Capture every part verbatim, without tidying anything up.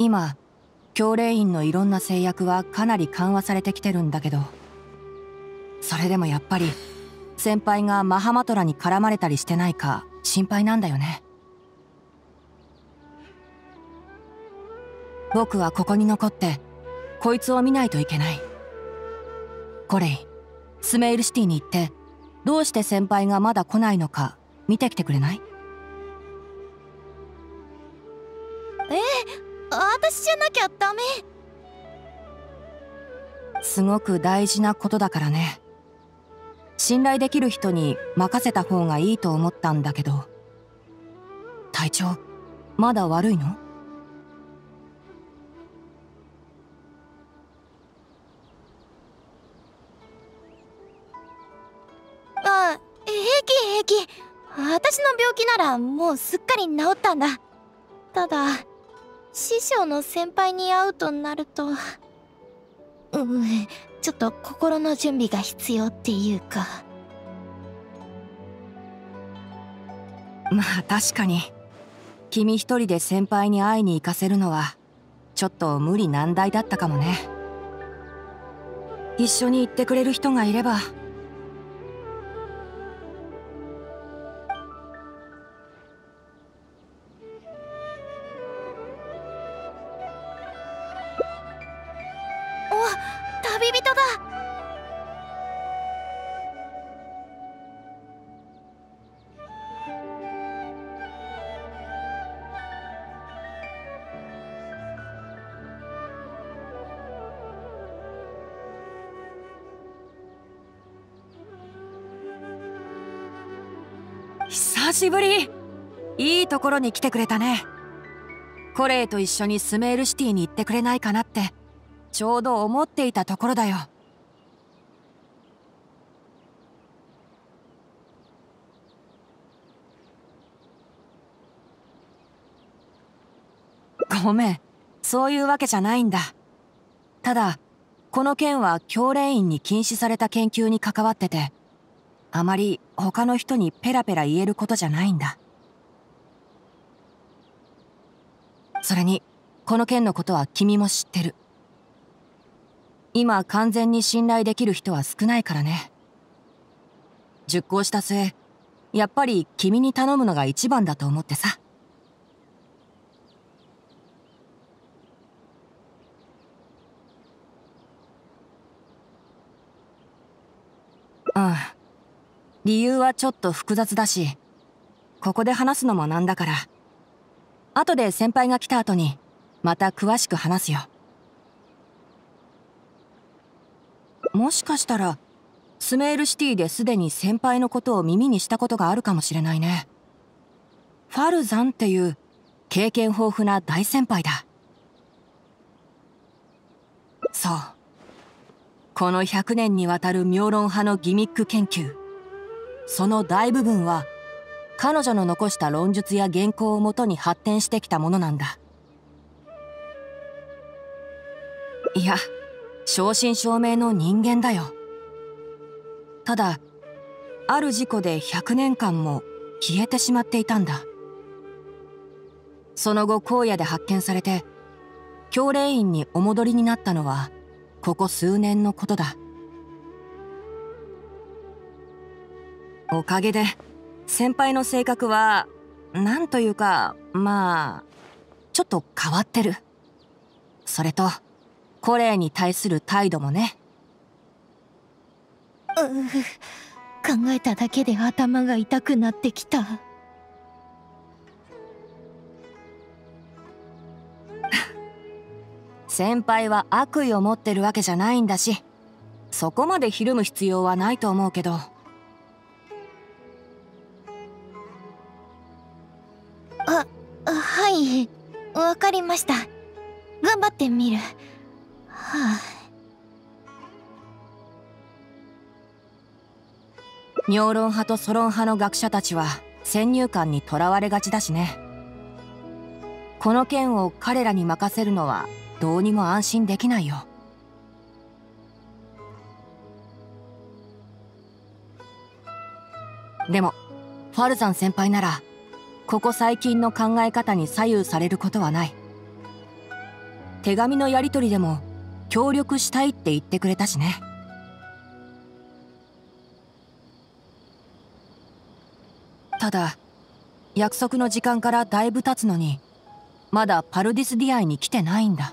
今教令員のいろんな制約はかなり緩和されてきてるんだけど、それでもやっぱり先輩がマハマトラに絡まれたりしてないか心配なんだよね。僕はここに残ってこいつを見ないといけない。コレイ、スメイルシティに行ってどうして先輩がまだ来ないのか見てきてくれない？ え、私じゃなきゃダメ。 すごく大事なことだからね。信頼できる人に任せた方がいいと思ったんだけど。体調まだ悪いの？ あ、平気平気。私の病気ならもうすっかり治ったんだ。ただ師匠の先輩に会うとなると、うん、ちょっと心の準備が必要っていうか。 まあ確かに君一人で先輩に会いに行かせるのはちょっと無理難題だったかもね。一緒に行ってくれる人がいれば。 お、旅人だ。 久しぶり。いいところに来てくれたね。コレイと一緒にスメールシティに行ってくれないかなってちょうど思っていたところだよ。ごめん、そういうわけじゃないんだ。ただこの件は教令員に禁止された研究に関わってて、あまり他の人にペラペラ言えることじゃないんだ。それにこの件のことは君も知ってる。今完全に信頼できる人は少ないからね。熟考した末、やっぱり君に頼むのが一番だと思ってさ。うん。理由はちょっと複雑だし、ここで話すのもなんだから、後で先輩が来た後にまた詳しく話すよ。もしかしたらスメールシティですでに先輩のことを耳にしたことがあるかもしれないね。ファルザンっていう経験豊富な大先輩だ。そう、このひゃくねんにわたる妙論派のギミック研究、その大部分は彼女の残した論述や原稿をもとに発展してきたものなんだ。いや、正真正銘の人間だよ。ただある事故でひゃくねんかんも消えてしまっていたんだ。その後荒野で発見されて教令員にお戻りになったのはここ数年のことだ。おかげで先輩の性格はなんというか、まあちょっと変わってる。それとコレイに対する態度もね。 う考えただけで頭が痛くなってきた。 先輩は悪意を持ってるわけじゃないんだし、そこまでひるむ必要はないと思うけど。 あ、はい、わかりました。頑張ってみる。はあ。 妙論派とソロン派の学者たちは先入観にとらわれがちだしね。この件を彼らに任せるのはどうにも安心できないよ。でもファルザン先輩ならここ最近の考え方に左右されることはない。 手紙のやり取りでも協力したいって言ってくれたしね。ただ約束の時間からだいぶ経つのにまだパルディスディアイに来てないんだ。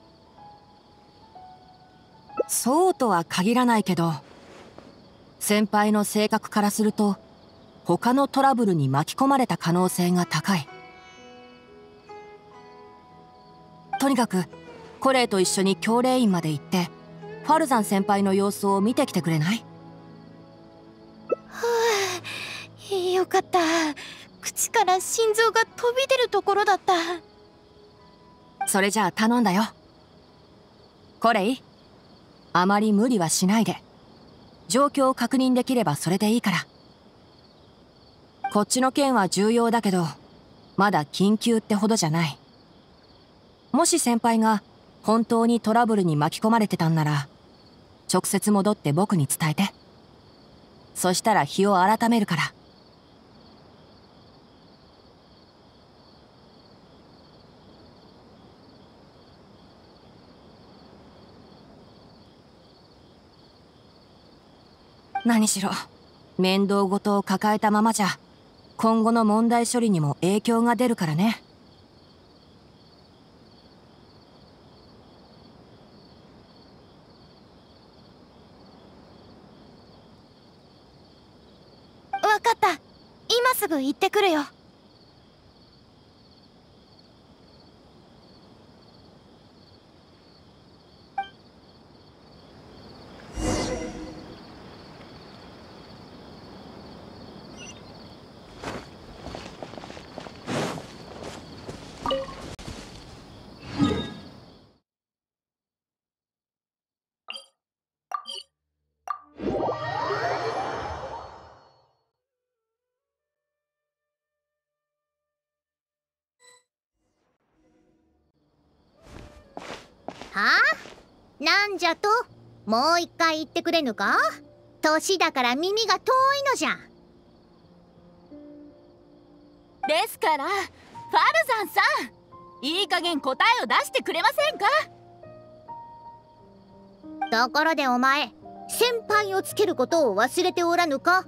そうとは限らないけど、先輩の性格からすると他のトラブルに巻き込まれた可能性が高い。とにかくコレイと一緒に教令院まで行ってファルザン先輩の様子を見てきてくれない？ はあ、よかった。口から心臓が飛び出るところだった。 それじゃあ頼んだよ。コレイ、あまり無理はしないで。状況を確認できればそれでいいから。こっちの件は重要だけどまだ緊急ってほどじゃない。もし先輩が本当にトラブルに巻き込まれてたんなら直接戻って僕に伝えて。そしたら日を改めるから。何しろ面倒事を抱えたままじゃ今後の問題処理にも影響が出るからね。 わかった。今すぐ行ってくるよ。 はあ？なんじゃと？もう一回言ってくれぬか？年だから耳が遠いのじゃ。 ですからファルザンさん、いい加減答えを出してくれませんか？ ところでお前、先輩をつけることを忘れておらぬか？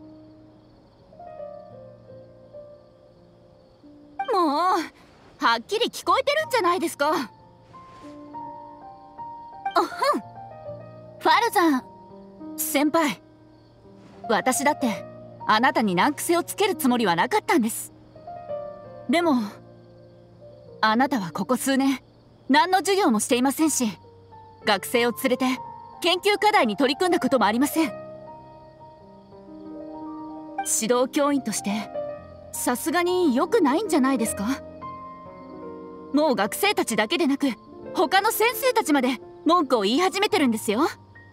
もうはっきり聞こえてるんじゃないですか。おふん、ファルザン先輩、私だってあなたに難癖をつけるつもりはなかったんです。でもあなたはここ数年何の授業もしていませんし、学生を連れて研究課題に取り組んだこともありません。指導教員としてさすがに良くないんじゃないですか？もう学生たちだけでなく他の先生たちまで文句を言い始めてるんですよ。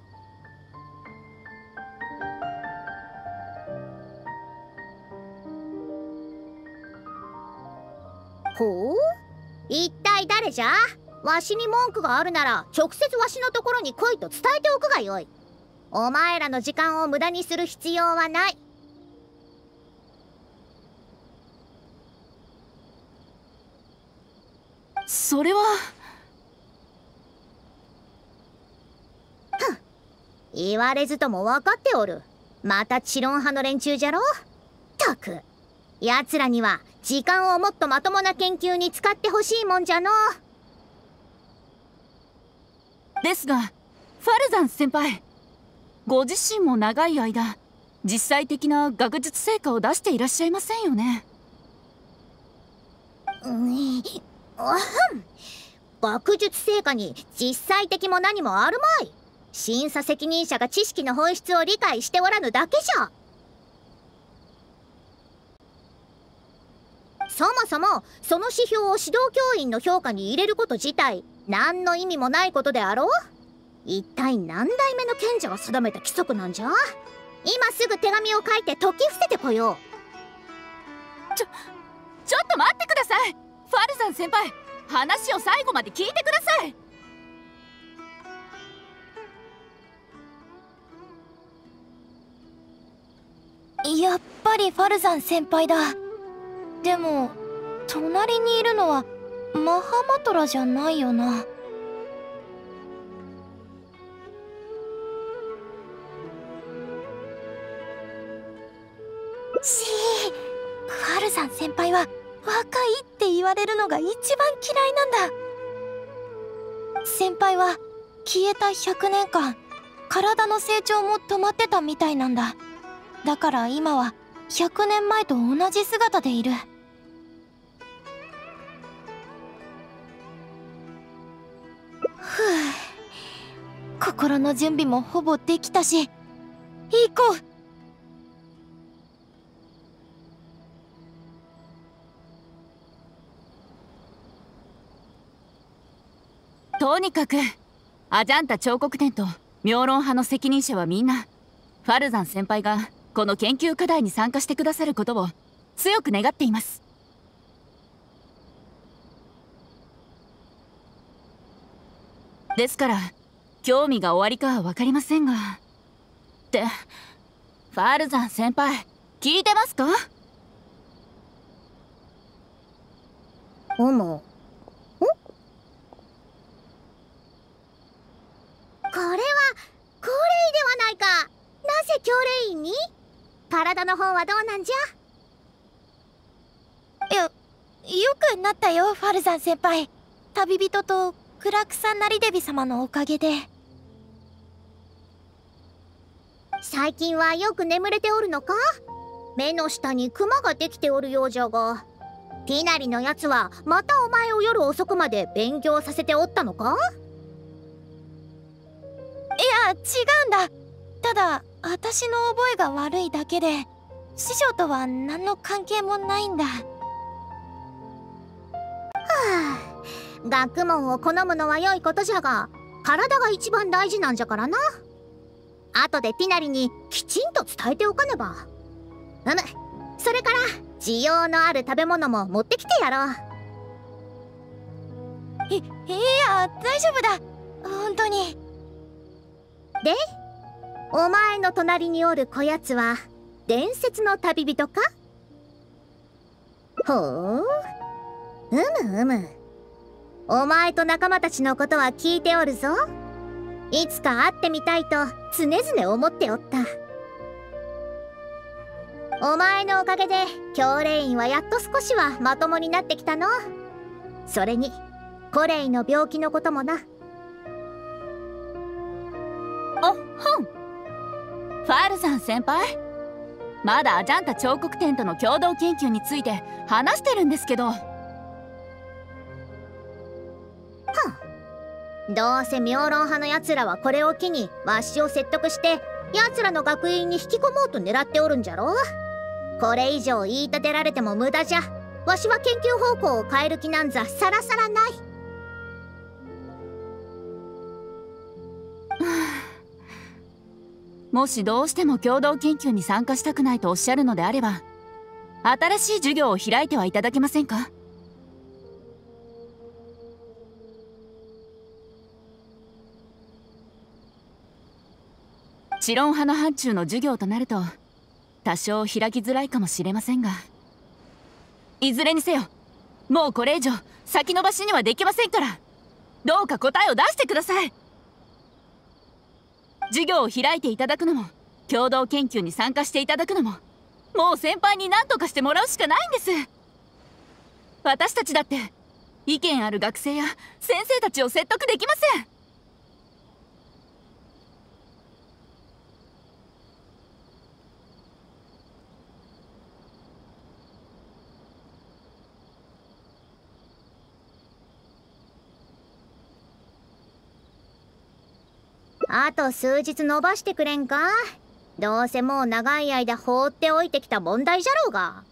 ほう？一体誰じゃ？わしに文句があるなら直接わしのところに来いと伝えておくがよい。お前らの時間を無駄にする必要はない。 それは。 ふん、言われずとも分かっておる。また知論派の連中じゃろ。ったく、奴らには時間をもっとまともな研究に使ってほしいもんじゃの。 ですがファルザン先輩、ご自身も長い間実際的な学術成果を出していらっしゃいませんよね。 うん、あふん、学術成果に実際的も何もあるまい。審査責任者が知識の本質を理解しておらぬだけじゃ。そもそもその指標を指導教員の評価に入れること自体何の意味もないことであろう。一体何代目の賢者が定めた規則なんじゃ。今すぐ手紙を書いて解き伏せてこよう。 ちょちょっと待ってください。ファルザン先輩、話を最後まで聞いてください。 やっぱりファルザン先輩だ。でも隣にいるのはマハマトラじゃないよな。 しー、ファルザン先輩は若いって言われるのが一番嫌いなんだ。先輩は消えたひゃくねんかん体の成長も止まってたみたいなんだ。だから今はひゃくねんまえと同じ姿でいる。ふう、心の準備もほぼできたし、行こう。 とにかくアジャンタ彫刻展と妙論派の責任者はみんなファルザン先輩がこの研究課題に参加してくださることを強く願っています。ですから興味がおありかは分かりませんが、ってファルザン先輩聞いてますか？ おもこれはコーレイではないか。なぜ教令員に？体の方はどうなんじゃ？ よ、よくなったよ、ファルザン先輩。旅人とクラクサナリデビ様のおかげで。 最近はよく眠れておるのか？目の下にクマができておるようじゃが。ティナリのやつはまたお前を夜遅くまで勉強させておったのか？ いや、違うんだ。ただ私の覚えが悪いだけで、師匠とは何の関係もないんだ。はあ、学問を好むのは良いことじゃが、体が一番大事なんじゃからな。後でティナリにきちんと伝えておかねば。うむ、それから需要のある食べ物も持ってきてやろう。 い、いや、大丈夫だ。本当に。 で、お前の隣におるこやつは伝説の旅人か？ほう、うむうむ。お前と仲間たちのことは聞いておるぞ。いつか会ってみたいと常々思っておった。お前のおかげで教令員はやっと少しはまともになってきたの。それにコレイの病気のこともな。 おっほん、ファルザン先輩、まだアジャンタ彫刻展との共同研究について話してるんですけど。 どうせ妙論派のやつらはこれを機にわしを説得してやつらの学院に引き込もうと狙っておるんじゃろ。これ以上言い立てられても無駄じゃ。わしは研究方向を変える気なんざさらさらない。 もしどうしても共同研究に参加したくないとおっしゃるのであれば、新しい授業を開いてはいただけませんか？知論派の範疇の授業となると多少開きづらいかもしれませんが、いずれにせよもうこれ以上先延ばしにはできませんから、どうか答えを出してください。授業を開いていただくのも共同研究に参加していただくのも、もう先輩に何とかしてもらうしかないんです。私たちだって意見ある学生や先生たちを説得できません。 あと数日延ばしてくれんか？どうせもう長い間放っておいてきた問題じゃろうが。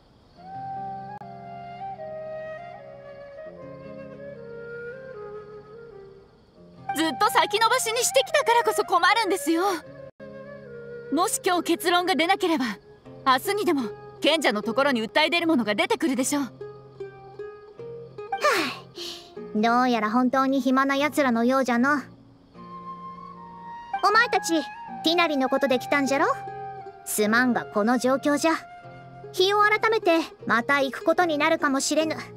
ずっと先延ばしにしてきたからこそ困るんですよ。もし今日結論が出なければ明日にでも賢者のところに訴え出るものが出てくるでしょう。はあ、どうやら本当に暇なやつらのようじゃの。お前たちティナリのことで来たんじゃろ。すまんがこの状況じゃ日を改めてまた行くことになるかもしれぬ。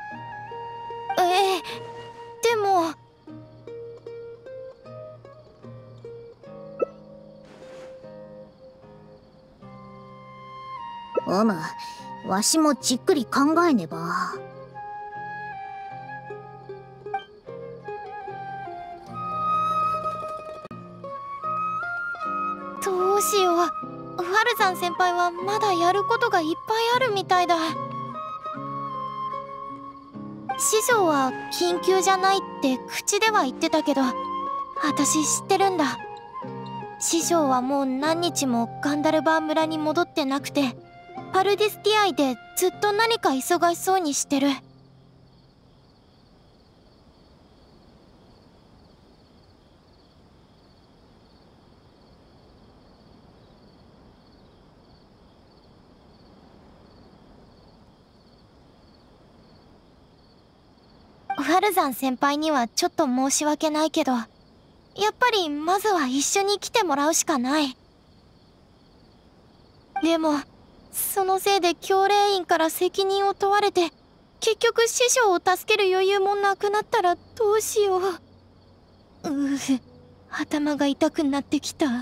えー、でもうむ、わしもじっくり考えねば。 どうしよう。ファルザン先輩はまだやることがいっぱいあるみたいだ。師匠は緊急じゃないって口では言ってたけど、私知ってるんだ。師匠はもう何日もガンダルバー村に戻ってなくて、パルディスティアイでずっと何か忙しそうにしてる。ファルザン先輩にはちょっと申し訳ないけど、やっぱりまずは一緒に来てもらうしかない。でもそのせいで教令員から責任を問われて、結局師匠を助ける余裕もなくなったらどうしよう。うう、頭が痛くなってきた。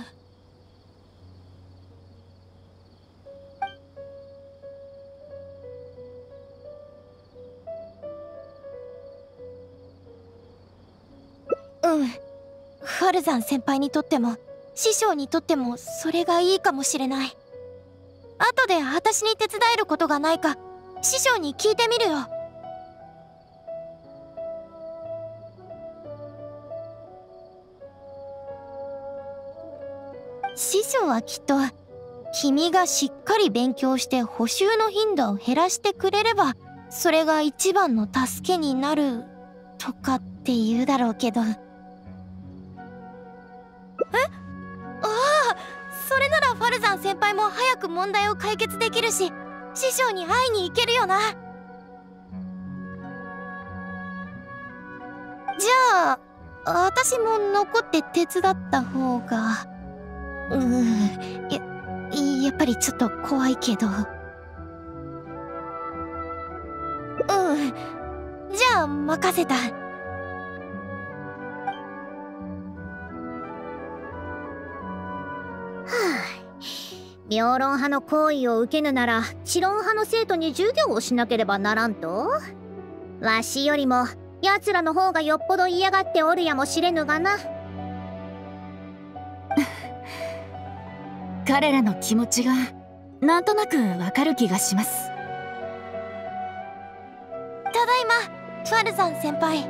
うん、ファルザン先輩にとっても師匠にとってもそれがいいかもしれない。後で私に手伝えることがないか師匠に聞いてみるよ。師匠はきっと君がしっかり勉強して補習の頻度を減らしてくれればそれが一番の助けになるとかって言うだろうけど。それならファルザン先輩も早く問題を解決できるし、師匠に会いに行けるよな。じゃあ私も残って手伝った方が。うーや、やっぱりちょっと怖いけど。うんじゃあ任せた。 妙論派の行為を受けぬなら知論派の生徒に授業をしなければならんと。わしよりも奴らの方がよっぽど嫌がっておるやもしれぬがな。 彼らの気持ちがなんとなくわかる気がします。 ただいまファルザン先輩。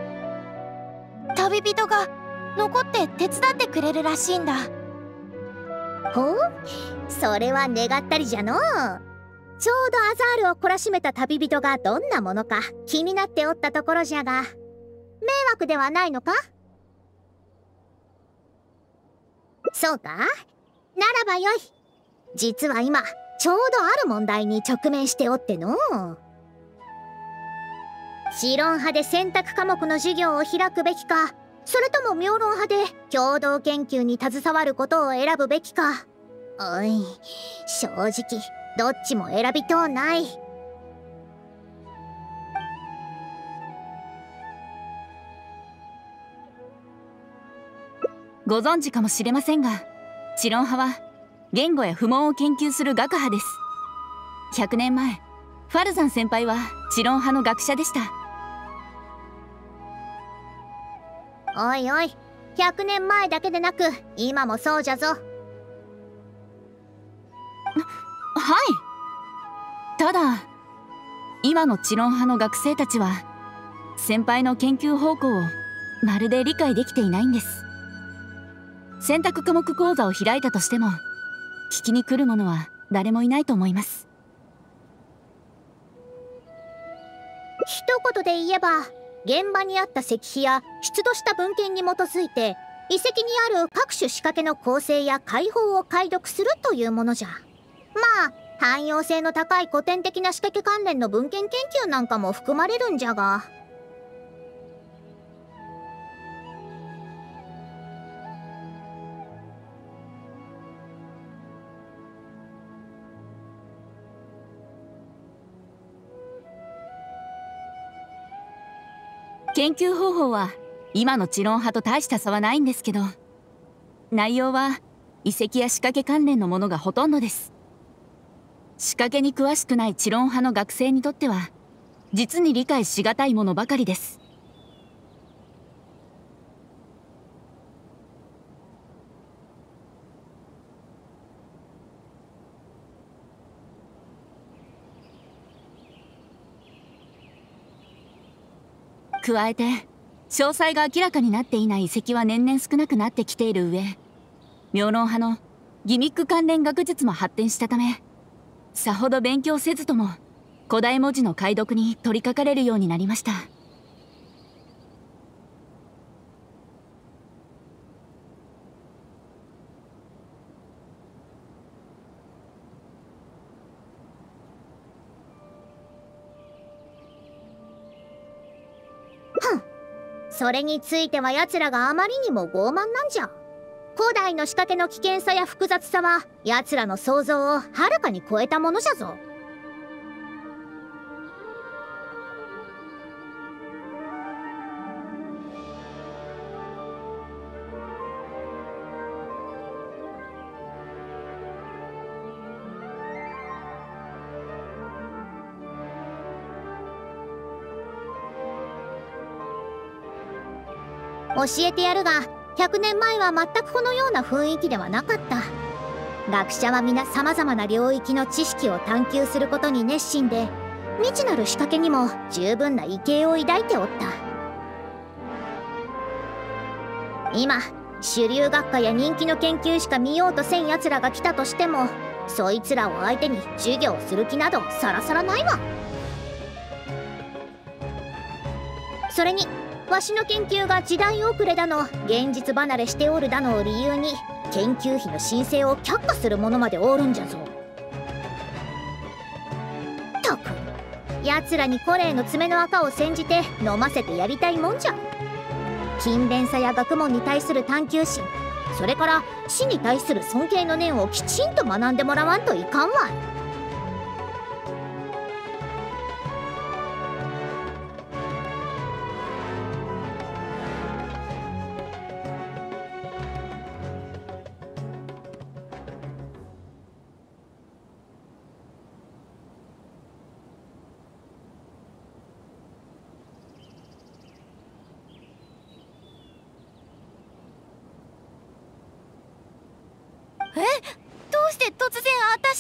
旅人が残って手伝ってくれるらしいんだ。 ほう、それは願ったりじゃのう。ちょうどアザールを懲らしめた旅人がどんなものか気になっておったところじゃが、迷惑ではないのか？そうか、ならばよい。実は今ちょうどある問題に直面しておってのう。知論派で選択科目の授業を開くべきか、それとも妙論派で共同研究に携わることを選ぶべきか。おい、正直どっちも選びとうない。 ご存知かもしれませんが、知論派は言語や不問を研究する学派です。ひゃくねんまえ、ファルザン先輩は知論派の学者でした。 おいおい、ひゃくねんまえだけでなく今もそうじゃぞ。 はい。ただ今の知論派の学生たちは先輩の研究方向をまるで理解できていないんです。選択科目講座を開いたとしても聞きに来る者は誰もいないと思います。 一言で言えば、現場にあった石碑や出土した文献に基づいて遺跡にある各種仕掛けの構成や解法を解読するというものじゃ。まあ汎用性の高い古典的な仕掛け関連の文献研究なんかも含まれるんじゃが。 研究方法は今の知論派と大した差はないんですけど、内容は遺跡や仕掛け関連のものがほとんどです。 仕掛けに詳しくない知論派の学生にとっては実に理解しがたいものばかりです。加えて詳細が明らかになっていない遺跡は年々少なくなってきている上、妙論派のギミック関連学術も発展したため、さほど勉強せずとも古代文字の解読に取り掛かれるようになりました。 それについては奴らがあまりにも傲慢なんじゃ。古代の仕掛けの危険さや複雑さは奴らの想像をはるかに超えたものじゃぞ。教えてやるが、ひゃくねんまえは全くこのような雰囲気ではなかった。学者は皆さまざまな領域の知識を探求することに熱心で、未知なる仕掛けにも十分な畏敬を抱いておった。今主流学科や人気の研究しか見ようとせんやつらが来たとしても、そいつらを相手に授業をする気などさらさらないわ。それにわしの研究が時代遅れだの現実離れしておるだのを理由に研究費の申請を却下する者までおるんじゃぞ。ったくやつらにコレイの爪の赤を煎じて飲ませてやりたいもんじゃ。勤勉さや学問に対する探求心、それから死に対する尊敬の念をきちんと学んでもらわんといかんわい。 え、どうして突然私？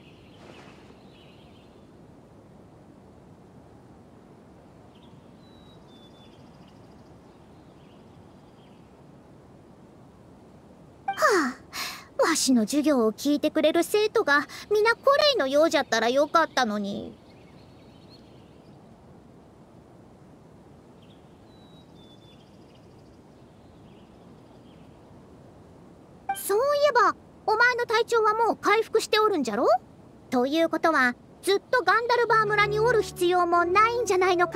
はあ、わしの授業を聞いてくれる生徒が皆コレイのようじゃったらよかったのに。そういえばお前の体調はもう回復しておるんじゃろ？ということはずっとガンダルバー村におる必要もないんじゃないのか？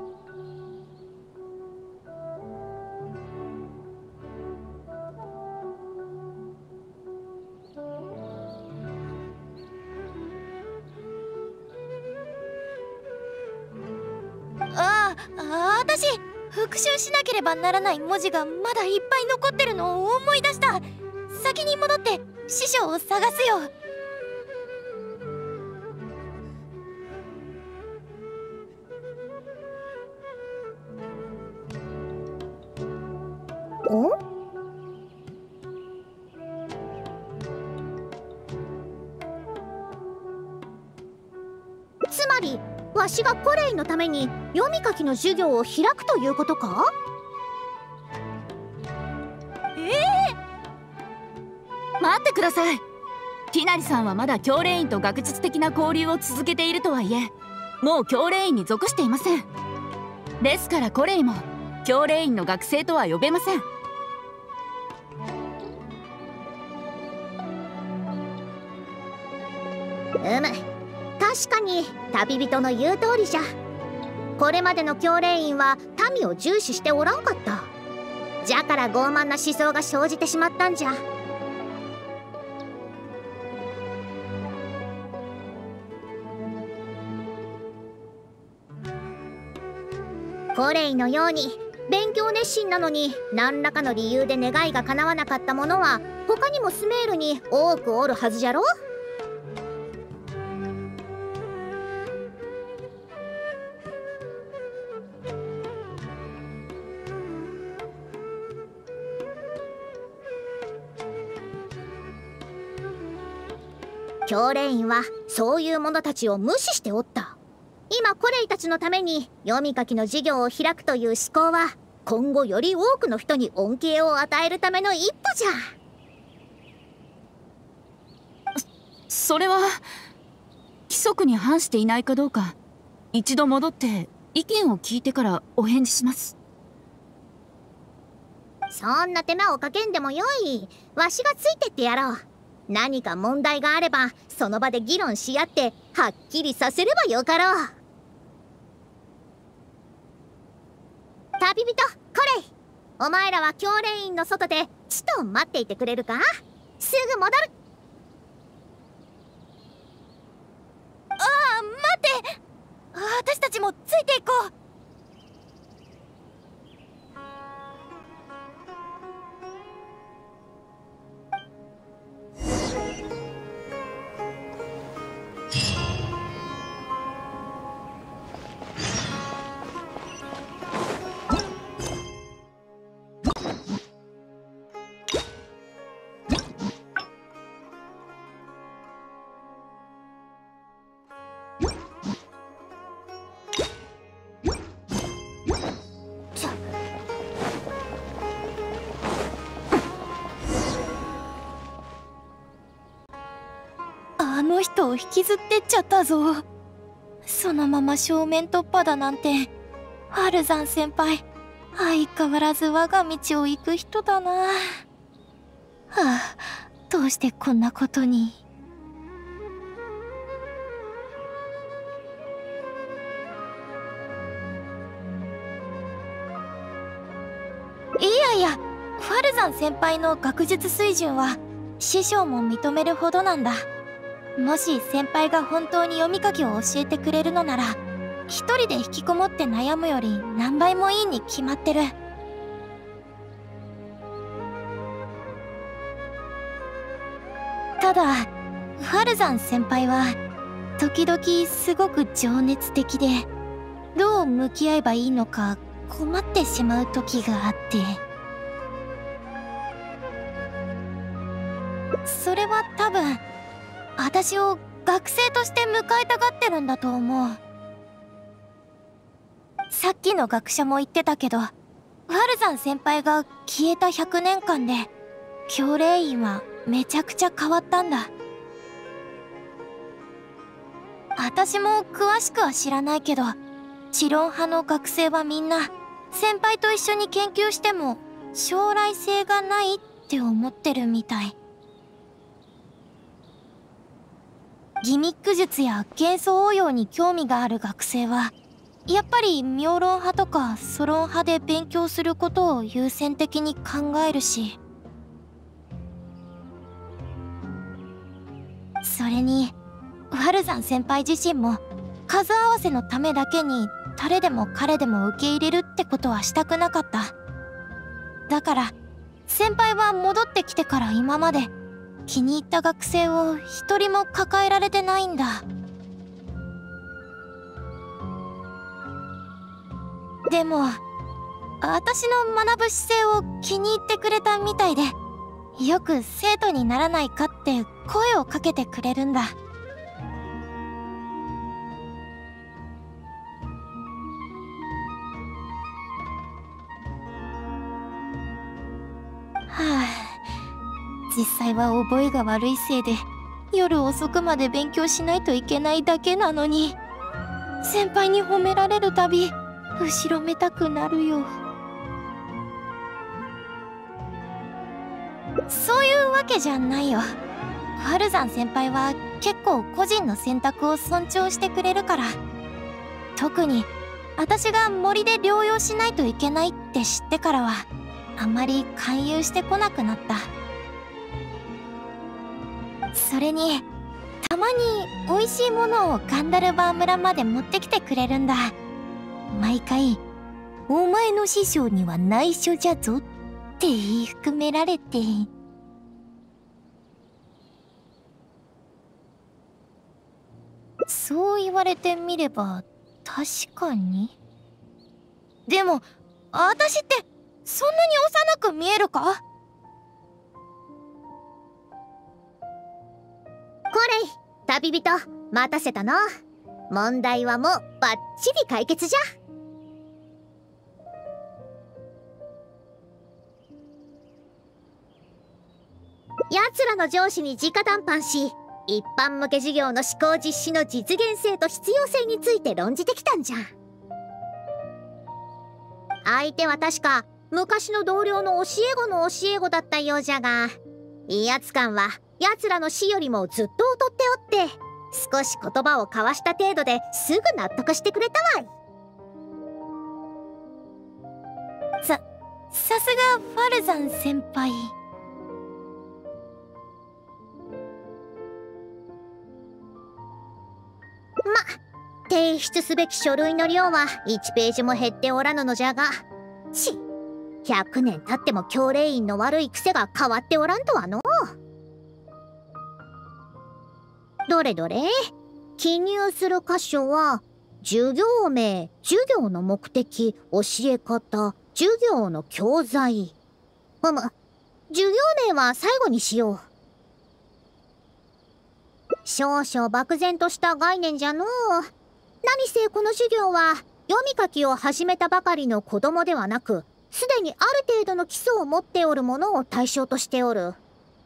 ああ、私復習しなければならない文字がまだいっぱい残ってるのを思い出した。先に戻って師匠を探すよ。 お？つまりわしがコレイのために読み書きの授業を開くということか？ えー、待ってください。ティナリさんはまだ教令員と学術的な交流を続けているとはいえ、もう教令員に属していません。ですからコレイも教令員の学生とは呼べません。 うむ、確かに旅人の言う通りじゃ。これまでの教令員は民を重視しておらんかった。じゃから傲慢な思想が生じてしまったんじゃ。コレイのように勉強熱心なのに何らかの理由で願いが叶わなかった者は他にもスメールに多くおるはずじゃろ。 教令員はそういう者たちを無視しておった。今コレイたちのために読み書きの授業を開くという思考は、今後より多くの人に恩恵を与えるための一歩じゃ。 それは規則に反していないかどうか、一度戻って意見を聞いてからお返事します。 そんな手間をかけんでもよい。わしがついてってやろう。何か問題があればその場で議論し合ってはっきりさせればよかろう。旅人コレイ、お前らは教令員の外でちと待っていてくれるか。すぐ戻る。 ああ、待って、私たちもついていこう。あの人を引きずってっちゃったぞ。そのまま正面突破だなんて。ハルザン先輩、相変わらず我が道を行く人だな。はあ、どうしてこんなことに。いやいや、ファルザン先輩の学術水準は師匠も認めるほどなんだ。もし先輩が本当に読み書きを教えてくれるのなら、一人で引きこもって悩むより何倍もいいに決まってる。ただファルザン先輩は時々すごく情熱的で、どう向き合えばいいのか困ってしまう時があって、それは多分私を学生として迎えたがってるんだと思う。さっきの学者も言ってたけど、ファルザン先輩が消えたひゃくねんかんで教令員はめちゃくちゃ変わったんだ。私も詳しくは知らないけど、知論派の学生はみんな先輩と一緒に研究しても将来性がないって思ってるみたい。ギミック術や幻想応用に興味がある学生はやっぱり妙論派とかソロン派で勉強することを優先的に考えるし、それにファルザン先輩自身も数合わせのためだけに誰でも彼でも受け入れるってことはしたくなかった。だから先輩は戻ってきてから今まで気に入った学生を一人も抱えられてないんだ。でも私の学ぶ姿勢を気に入ってくれたみたいで、よく生徒にならないかって声をかけてくれるんだ。はあ、実際は覚えが悪いせいで夜遅くまで勉強しないといけないだけなのに、先輩に褒められるたび後ろめたくなるよ。そういうわけじゃないよ。ファルザン先輩は結構個人の選択を尊重してくれるから。特に私が森で療養しないといけないって知ってからはあまり勧誘してこなくなった。それにたまに美味しいものをガンダルバー村まで持ってきてくれるんだ。毎回「お前の師匠には内緒じゃぞ」って言い含められて。そう言われてみれば確かに。でも私ってそんなに幼く見えるか？ れい旅人、待たせたの。問題はもうバッチリ解決じゃ。奴らの上司に直談判し、一般向け事業の施行実施の実現性と必要性について論じてきたんじゃ。相手は確か昔の同僚の教え子の教え子だったようじゃが、威圧感は奴らの死よりもずっと劣っておって、少し言葉を交わした程度ですぐ納得してくれたわい。 さ、さすがファルザン先輩。 ま、提出すべき書類の量はいちページも減っておらぬのじゃが、ち、ひゃくねん経っても教令員の悪い癖が変わっておらんとはのう。どれどれ、記入する箇所は授業名、授業の目的、教え方、授業の教材。うむ、授業名は最後にしよう。少々漠然とした概念じゃのう。何せこの授業は読み書きを始めたばかりの子供ではなく、すでにある程度の基礎を持っておるものを対象としておる。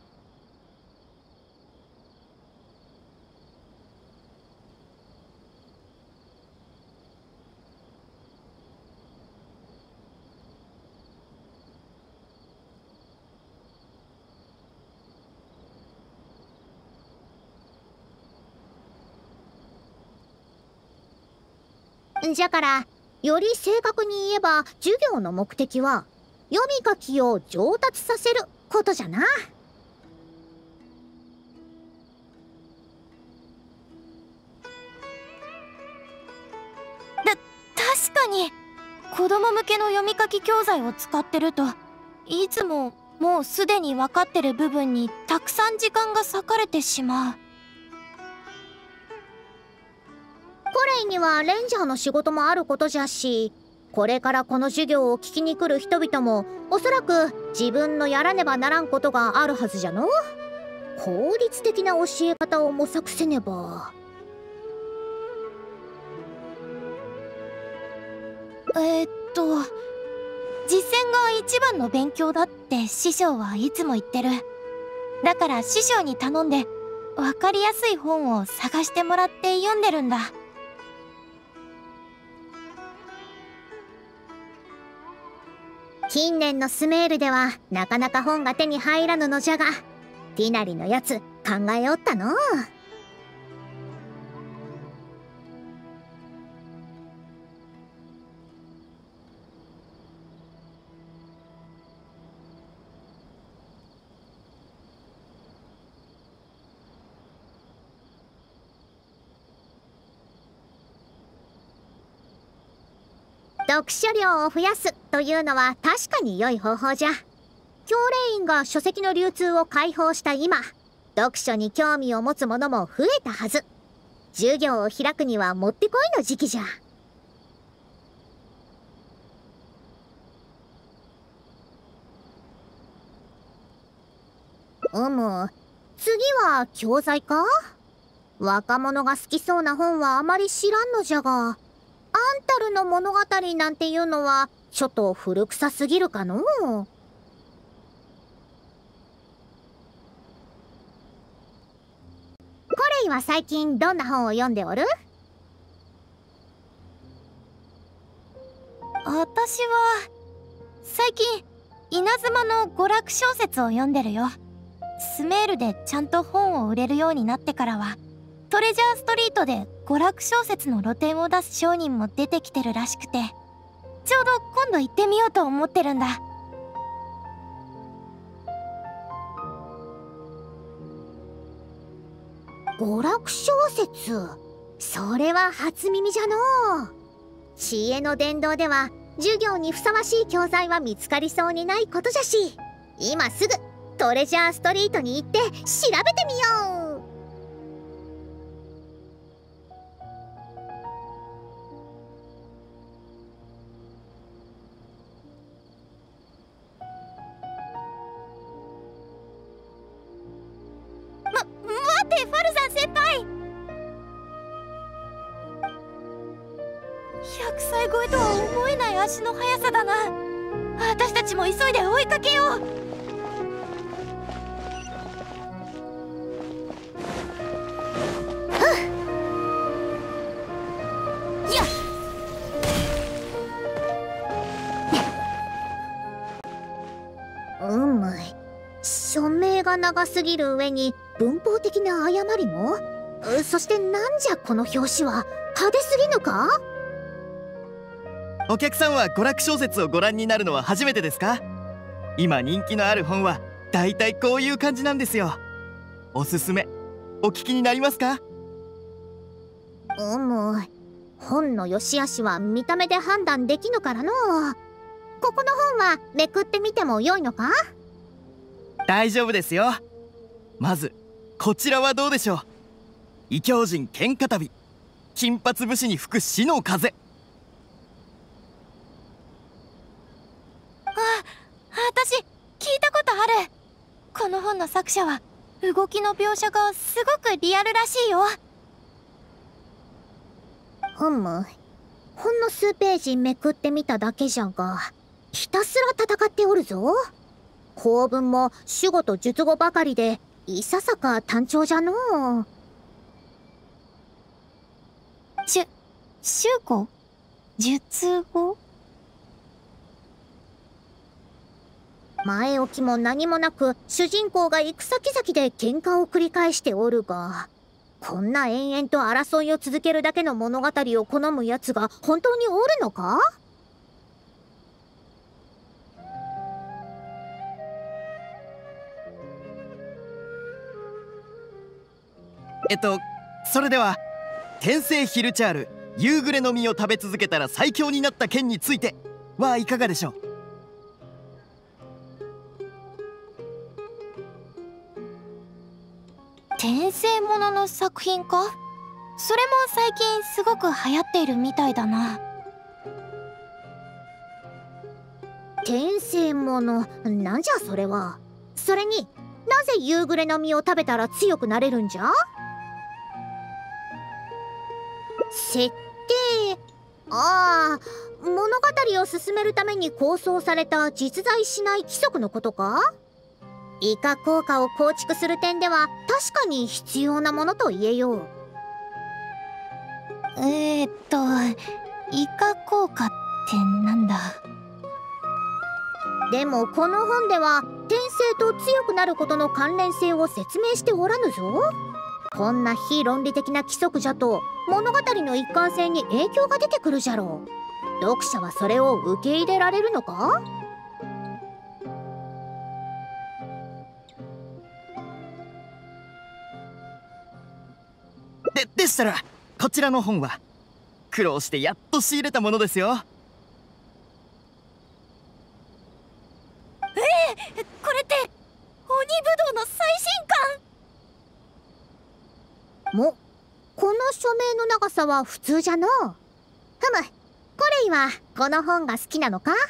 じゃから、より正確に言えば授業の目的は読み書きを上達させることじゃな。だ、 確かに子供向けの読み書き教材を使ってると、いつももうすでに分かってる部分にたくさん時間が割かれてしまう。 コレイにはレンジャーの仕事もあることじゃし、これからこの授業を聞きに来る人々もおそらく自分のやらねばならんことがあるはずじゃの。効率的な教え方を模索せねば。 えー、っと実践が一番の勉強だって師匠はいつも言ってる。だから師匠に頼んで分かりやすい本を探してもらって読んでるんだ。 近年のスメールではなかなか本が手に入らぬのじゃが、ティナリのやつ考えおったのう。読書量を増やすというのは確かに良い方法じゃ。教令員が書籍の流通を開放した今、読書に興味を持つ者も増えたはず。授業を開くにはもってこいの時期じゃ。うむ、次は教材か。若者が好きそうな本はあまり知らんのじゃが、アンタルの物語なんていうのはちょっと古臭すぎるかのう。コレイは最近どんな本を読んでおる？ 私は最近稲妻の娯楽小説を読んでるよ。スメールでちゃんと本を売れるようになってからは、トレジャーストリートで娯楽小説の露店を出す商人も出てきてるらしくて、ちょうど今度行ってみようと思ってるんだ。 娯楽小説、それは初耳じゃのう。知恵の殿堂では授業にふさわしい教材は見つかりそうにないことじゃし、今すぐトレジャーストリートに行って調べてみよう。 待って、ファルザン先輩。ひゃくさい超えとは思えない足の速さだな。私たちも急いで追いかけよう。 うむ、署名が長すぎる上に文法的な誤りも。そしてなんじゃこの表紙は、派手すぎぬか？ お客さんは娯楽小説をご覧になるのは初めてですか？今人気のある本はだいたいこういう感じなんですよ。おすすめお聞きになりますか？ うむ、本の良し悪しは見た目で判断できぬからの。ここの本はめくってみてもよいのか？ 大丈夫ですよ。まずこちらはどうでしょう。異教人喧嘩旅、金髪武士に吹く死の風。 あ、私聞いたことある。この本の作者は動きの描写がすごくリアルらしいよ。 ふむ、ほんの数ページめくってみただけじゃが、ひたすら戦っておるぞ。構文も主語と述語ばかりでいささか単調じゃのう。 しゅ、主語？述語？ 前置きも何もなく、主人公が行く先々で喧嘩を繰り返しておるが、こんな延々と争いを続けるだけの物語を好むやつが本当におるのか？ えっとそれでは天聖ヒルチャール夕暮れの実を食べ続けたら最強になった件についてはいかがでしょう？ 転生ものの作品か？それも最近すごく流行っているみたいだな。 転生ものなんじゃそれは。それになぜ夕暮れの実を食べたら強くなれるんじゃ？設定、ああ、物語を進めるために構想された実在しない規則のことか？以下効果を構築する点では確かに必要なものと言えよう。 えー、っと以下効果ってなんだ？ でもこの本では転生と強くなることの関連性を説明しておらぬぞ。こんな非論理的な規則じゃと物語の一貫性に影響が出てくるじゃろう。読者はそれを受け入れられるのか？ ででしたらこちらの本は苦労してやっと仕入れたものですよ。 えー、これって鬼ぶどうの最新刊？ も、この署名の長さは普通じゃのう。ふむ、コレイはこの本が好きなのか？ 好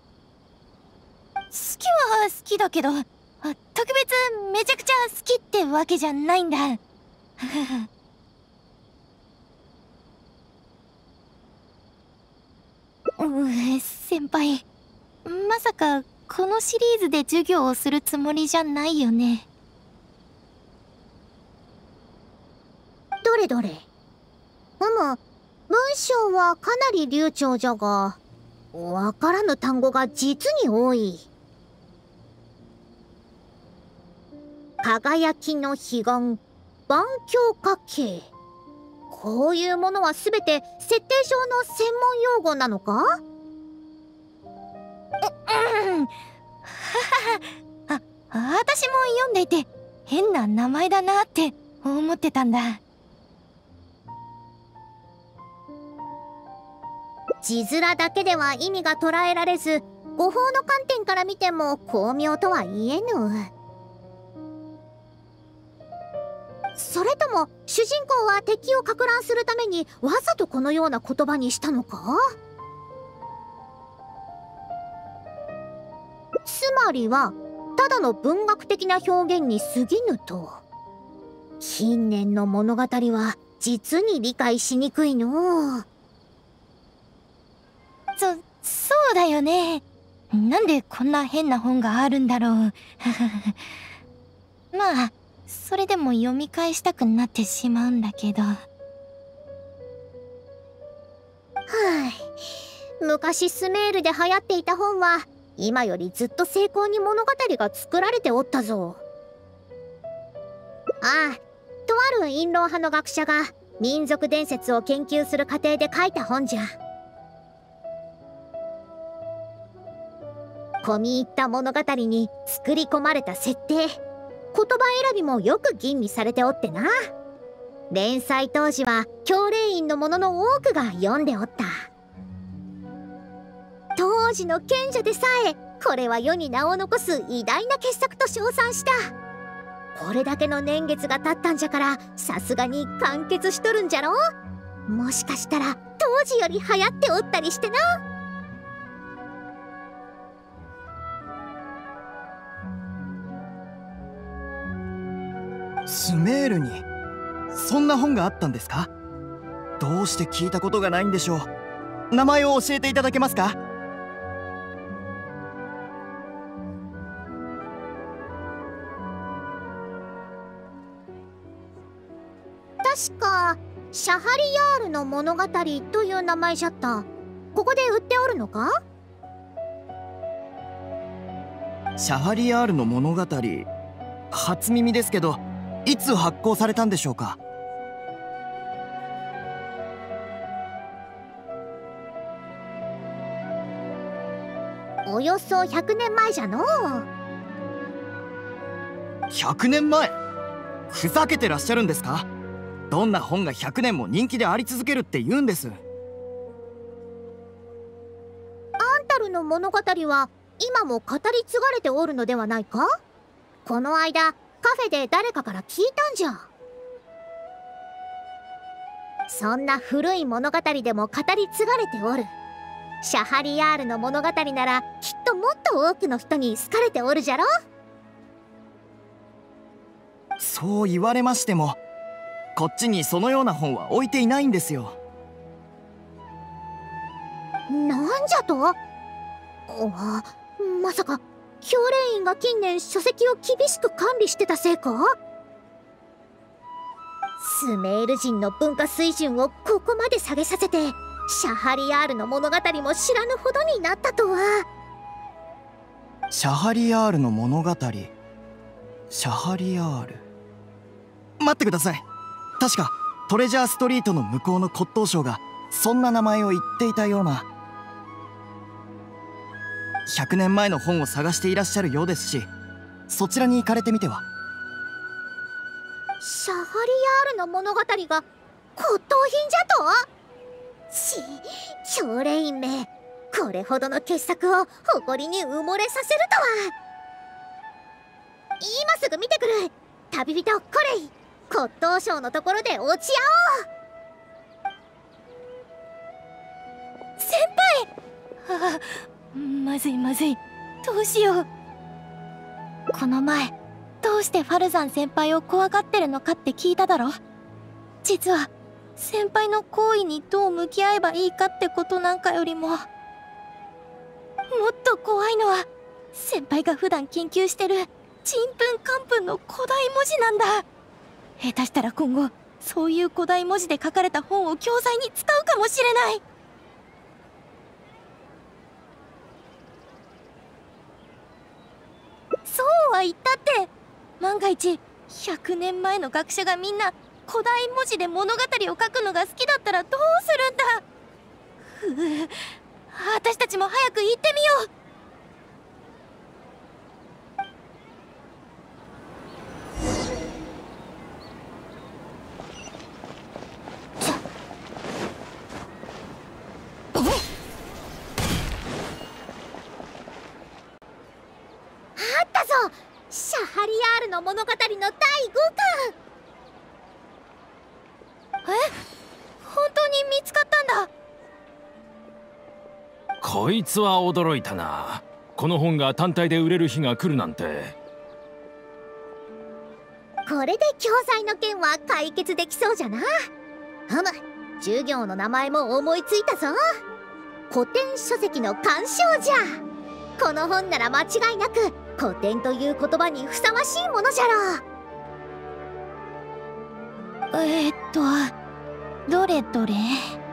きは好きだけど、特別めちゃくちゃ好きってわけじゃないんだ。う先輩、まさかこのシリーズで授業をするつもりじゃないよね？ どれどれ。うむ、文章はかなり流暢じゃが、わからぬ単語が実に多い。輝きの彼岸、万境角形。こういうものはすべて設定上の専門用語なのか？う、 うん。あ、私も読んでいて変な名前だなって思ってたんだ。 字面だけでは意味が捉えられず、語法の観点から見ても巧妙とは言えぬ。それとも主人公は敵を撹乱するためにわざとこのような言葉にしたのか？つまりはただの文学的な表現に過ぎぬと。 近年の物語は実に理解しにくいのう。 そ、そうだよね。なんでこんな変な本があるんだろう。まあ、それでも読み返したくなってしまうんだけど。はぁ、昔スメールで流行っていた本は今よりずっと精巧に物語が作られておったぞ。ああ、とある陰謀派の学者が民族伝説を研究する過程で書いた本じゃ。込み入った物語に作り込まれた設定、言葉選びもよく吟味されておってな。連載当時は教令員の者の多くが読んでおった。当時の賢者でさえこれは世に名を残す偉大な傑作と称賛した。これだけの年月が経ったんじゃからさすがに完結しとるんじゃろ。もしかしたら当時より流行っておったりしてな。 スメールにそんな本があったんですか？どうして聞いたことがないんでしょう。名前を教えていただけますか？ 確かシャハリヤールの物語という名前じゃった。ここで売っておるのか？ シャハリヤールの物語、初耳ですけど、いつ発行されたんでしょうか？ およそひゃくねんまえじゃのう。 ひゃくねんまえ？ふざけてらっしゃるんですか？どんな本がひゃくねんも人気であり続けるって言うんです。 アンタルの物語は今も語り継がれておるのではないか？この間カフェで誰かから聞いたんじゃ。そんな古い物語でも語り継がれておる。シャハリヤールの物語ならきっともっと多くの人に好かれておるじゃろ。 そう言われましても、こっちにそのような本は置いていないんですよ。 なんじゃと？おまさか教令員が近年書籍を厳しく管理してたせいか？スメール人の文化水準をここまで下げさせてシャハリヤールの物語も知らぬほどになったとは。 シャハリヤールの物語、シャハリヤール。待ってください。確かトレジャーストリートの向こうの骨董商がそんな名前を言っていたような。ひゃくねんまえの本を探していらっしゃるようですし、そちらに行かれてみては。 シャハリヤールの物語が骨董品じゃと？ち、教令員め、これほどの傑作を誇りに埋もれさせるとは。今すぐ見てくる。旅人これい、骨董商のところで落ち先輩！はあ、まずいまずい。どうしよう。この前どうしてファルザン先輩を怖がってるのかって聞いただろ。実は先輩の行為にどう向き合えばいいかってことなんかよりも、もっと怖いのは先輩が普段研究してるちんぷんかんぷんの古代文字なんだ。下手したら今後そういう古代文字で書かれた本を教材に使うかもしれない。そうは言ったって、万が一ひゃくねんまえの学者がみんな古代文字で物語を書くのが好きだったらどうするんだ。ふう、私たちも早く行ってみよう。 シャハリヤールの物語のだいごかん。 え、本当に見つかったんだ。 こいつは驚いたな。この本が単体で売れる日が来るなんて。 これで教材の件は解決できそうじゃな。ふむ、授業の名前も思いついたぞ。古典書籍の鑑賞じゃ。この本なら間違いなく古典という言葉にふさわしいものじゃろう。 えー、っとどれどれ。は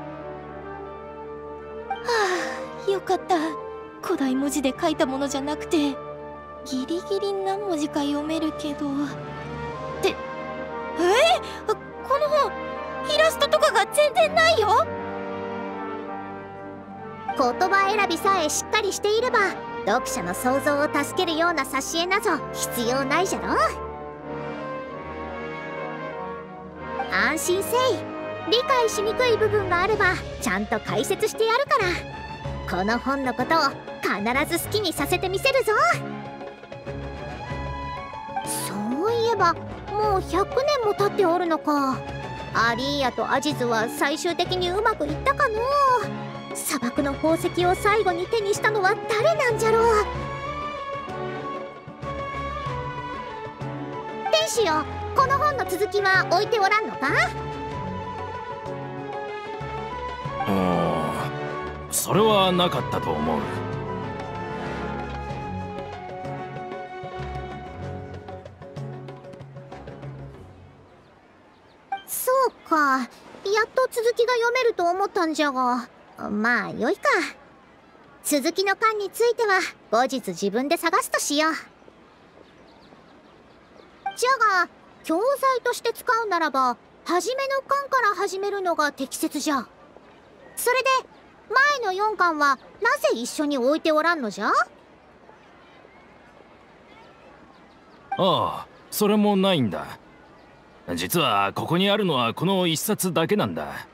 あ、よかった。古代文字で書いたものじゃなくてギリギリ何文字か読めるけど。ってえー、この本イラストとかが全然ないよ。 言葉選びさえしっかりしていれば読者の想像を助けるような挿絵など必要ないじゃろ。安心せい。理解しにくい部分があればちゃんと解説してやるから、この本のことを必ず好きにさせてみせるぞ。そういえばもうひゃくねんも経っておるのか。アリーヤとアジズは最終的にうまくいったかのう。砂漠の宝石を最後に手にしたのは誰なんじゃろう。天使よ、この本の続きは置いておらんのか。 うーん、それはなかったと思う。 そうか、やっと続きが読めると思ったんじゃが、まあよいか。続きの巻については後日自分で探すとしよう。じゃが教材として使うならば初めの巻から始めるのが適切じゃ。それで前のよんかんはなぜ一緒に置いておらんのじゃ。 ああ、それもないんだ。実はここにあるのはこの一冊だけなんだ。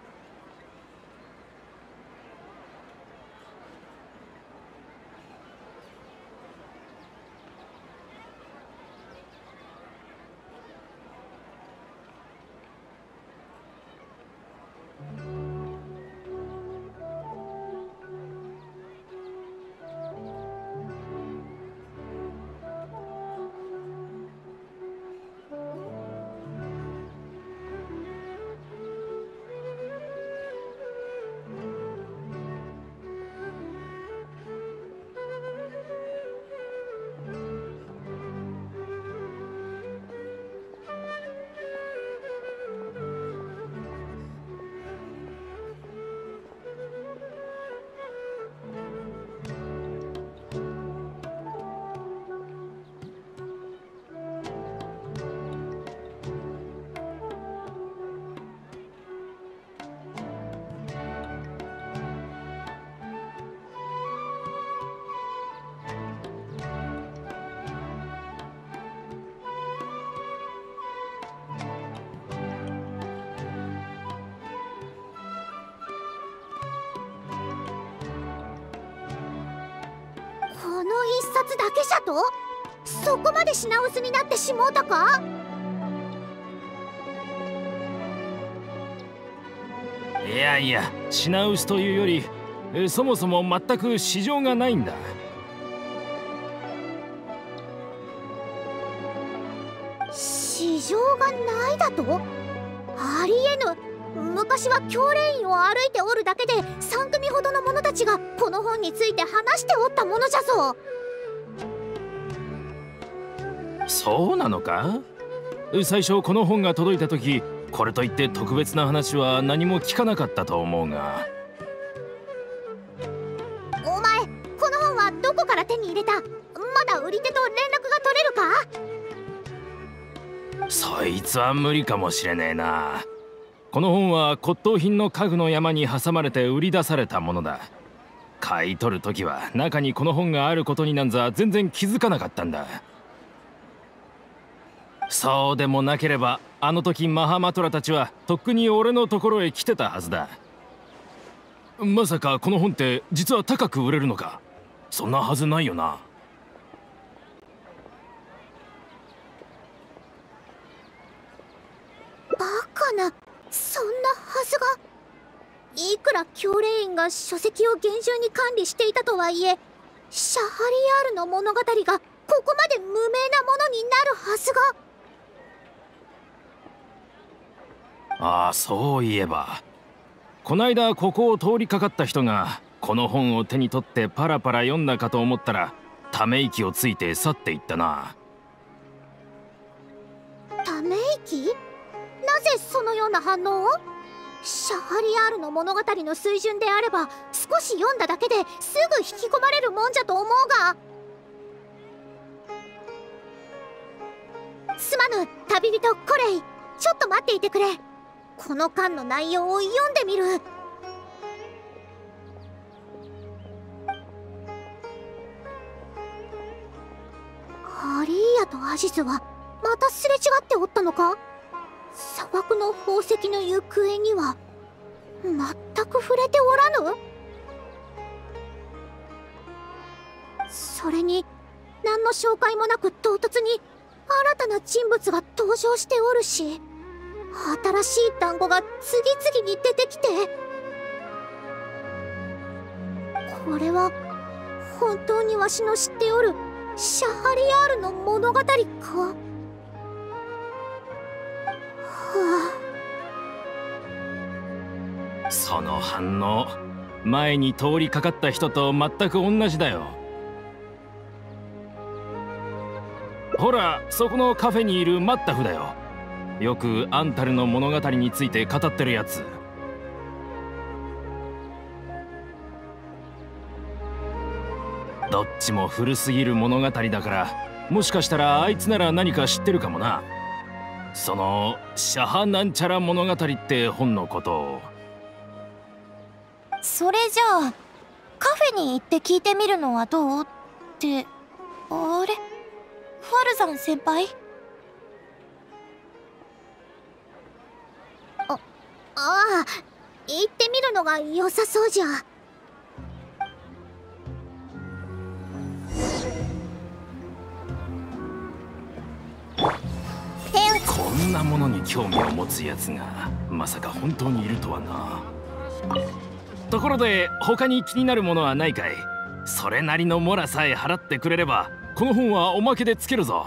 一冊だけじゃと。そこまで品薄になってしもうたか。 いやいや、品薄というよりえそもそも全く市場がないんだ。 市場がないだと。ありえぬ。昔は教練院を歩いておるだけでさん組ほどの者たちがこの本について話しておったものじゃぞ。 そうなのか。最初この本が届いた時、これといって特別な話は何も聞かなかったと思うが。 お前、この本はどこから手に入れた。まだ売り手と連絡が取れるか。 そいつは無理かもしれねえな。この本は骨董品の家具の山に挟まれて売り出されたものだ。買い取る時は中にこの本があることになんざ全然気づかなかったんだ。そうでもなければあの時マハマトラたちはとっくに俺のところへ来てたはずだ。まさかこの本って実は高く売れるのか。そんなはずないよな。 バカな、そんなはずが。いくら教練員が書籍を厳重に管理していたとはいえ、シャハリヤールの物語がここまで無名なものになるはずが。 ああ、そういえばこないだここを通りかかった人がこの本を手に取ってパラパラ読んだかと思ったら、ため息をついて去っていったな。 ため息？なぜそのような反応を？シャハリヤールの物語の水準であれば、少し読んだだけですぐ引き込まれるもんじゃと思うが。すまぬ旅人コレイ、ちょっと待っていてくれ。この巻の内容を読んでみる。ハリーヤとアジズはまたすれ違っておったのか？砂漠の宝石の行方には全く触れておらぬ。それに何の紹介もなく唐突に新たな人物が登場しておるし、新しい単語が次々に出てきて、これは本当にわしの知っておるシャハリヤールの物語か？ その反応、前に通りかかった人と全く同じだよ。ほら、そこのカフェにいるマッタフだよ。よくアンタルの物語について語ってるやつ。どっちも古すぎる物語だから、もしかしたらあいつなら何か知ってるかもな。そのシャハなんちゃら物語って本のことを。 それじゃあカフェに行って聞いてみるのはどうって。あれ、ファルザン先輩？ あ、ああ、行ってみるのが良さそうじゃ。 こんなものに興味を持つやつがまさか本当にいるとはな。ところで他に気になるものはないかい？それなりのモラさえ払ってくれればこの本はおまけでつけるぞ。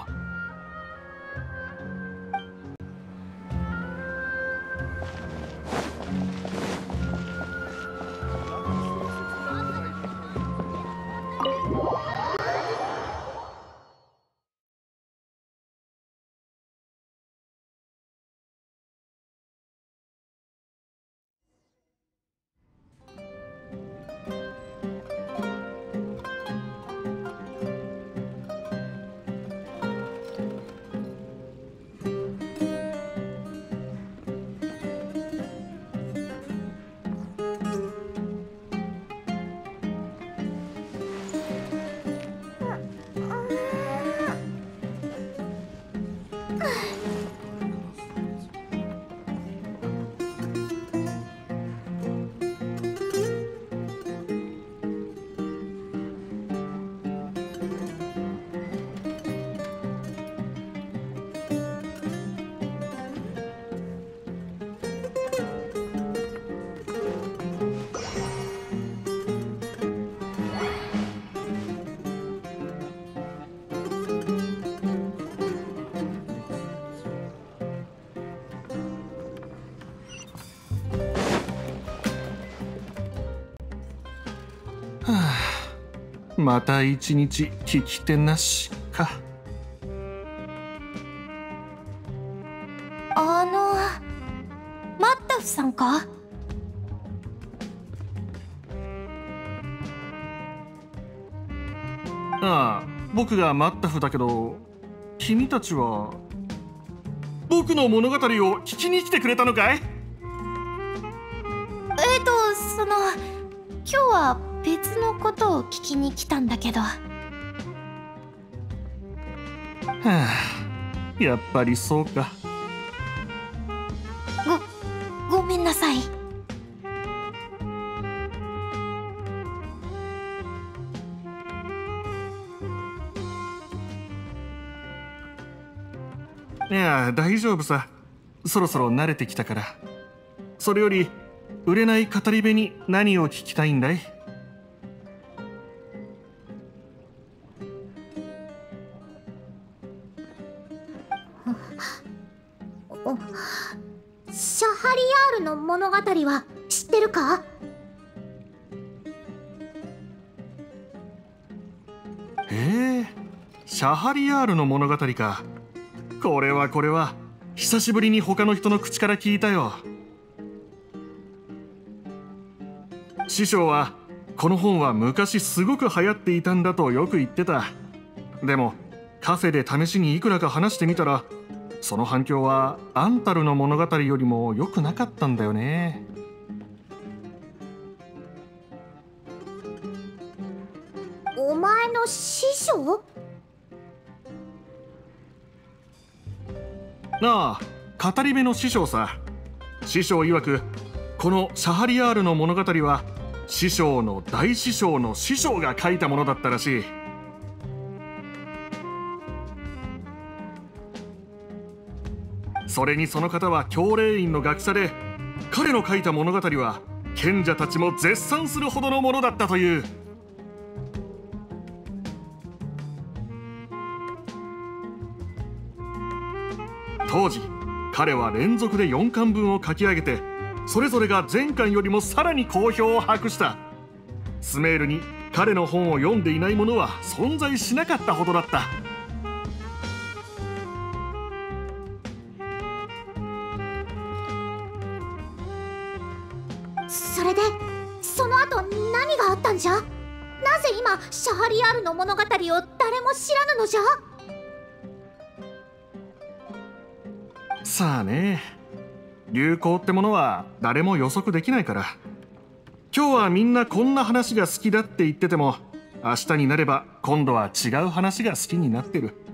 また一日聞き手なしか。 あのマッタフさんか？ ああ、僕がマッタフだけど、君たちは僕の物語を聞きに来てくれたのかい？ えっとその今日は別のことを聞きに来たんだけど。はあ、やっぱりそうか。 ご、ごめんなさい。 いや、大丈夫さ。そろそろ慣れてきたから。それより売れない語り部に何を聞きたいんだい？ シャハアールの物語は知ってるか？ へえ、シャハリヤールの物語か。これはこれは久しぶりに他の人の口から聞いたよ。師匠はこの本は昔すごく流行っていたんだとよく言ってた。でもカフェで試しにいくらか話してみたら、その反響はアンタルの物語よりも良くなかったんだよね。 お前の師匠？ なあ、語り部の師匠さ。師匠曰くこのシャハリヤールの物語は師匠の大師匠の師匠が書いたものだったらしい。それにその方は教霊院の学者で、彼の書いた物語は賢者たちも絶賛するほどのものだったという。当時彼は連続でよんかんぶんを書き上げて、それぞれが前巻よりもさらに好評を博した。スメールに彼の本を読んでいない者は存在しなかったほどだった。 それでその後何があったんじゃ？なぜ今シャハリヤールの物語を誰も知らぬのじゃ？ さあね、流行ってものは誰も予測できないから。今日はみんなこんな話が好きだって言ってても、明日になれば今度は違う話が好きになってる。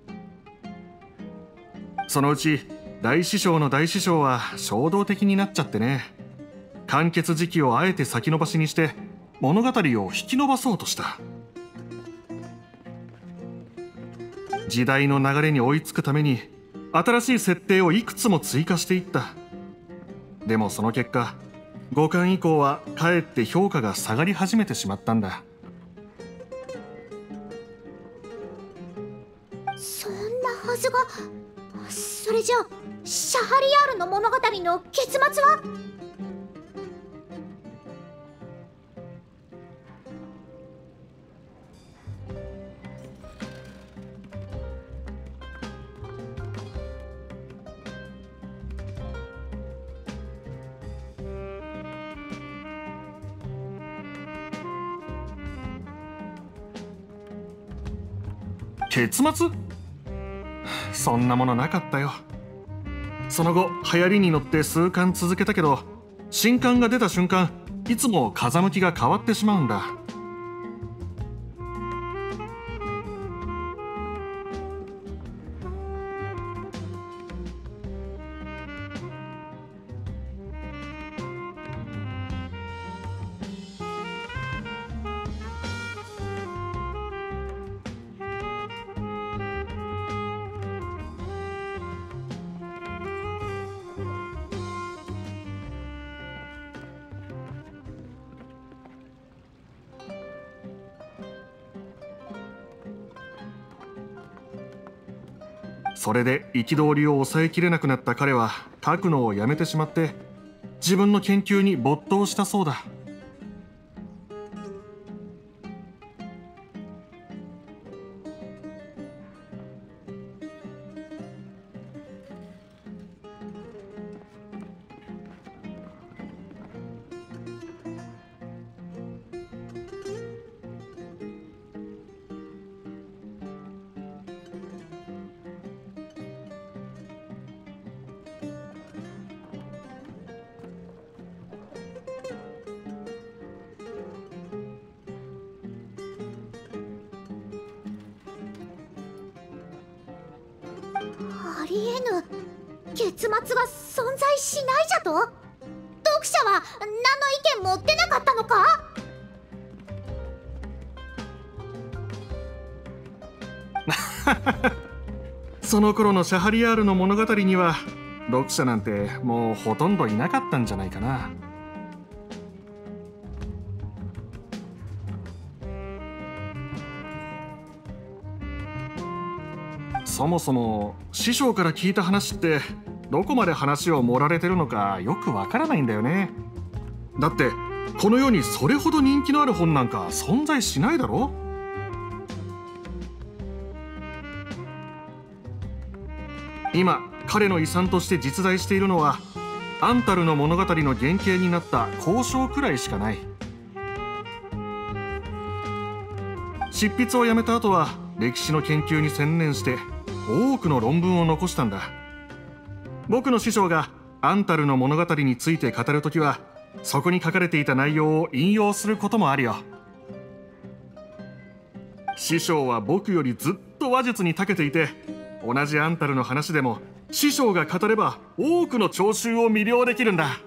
そのうち大師匠の大師匠は衝動的になっちゃってね、完結時期をあえて先延ばしにして物語を引き延ばそうとした。時代の流れに追いつくために新しい設定をいくつも追加していった。でもその結果、ごかん以降はかえって評価が下がり始めてしまったんだ。 そんなはずが。それじゃあシャハリヤールの物語の結末は？ 結末？そんなものなかったよ。その後流行りに乗って数巻続けたけど、新刊が出た瞬間いつも風向きが変わってしまうんだ。それで憤りを抑えきれなくなった彼は書くのをやめてしまって自分の研究に没頭したそうだ。 ありえぬ。結末が存在しないじゃと？読者は何の意見も出なかったのか？ その頃のシャハリヤールの物語には読者なんてもうほとんどいなかったんじゃないかな。そもそも師匠から聞いた話ってどこまで話を盛られてるのかよくわからないんだよね。だってこの世にそれほど人気のある本なんか存在しないだろ。今彼の遺産として実在しているのはアンタルの物語の原型になった交渉くらいしかない。執筆をやめた後は歴史の研究に専念して多くの論文を残したんだ。僕の師匠がアンタルの物語について語るときはそこに書かれていた内容を引用することもあるよ。師匠は僕よりずっと話術に長けていて、同じアンタルの話でも師匠が語れば多くの聴衆を魅了できるんだ。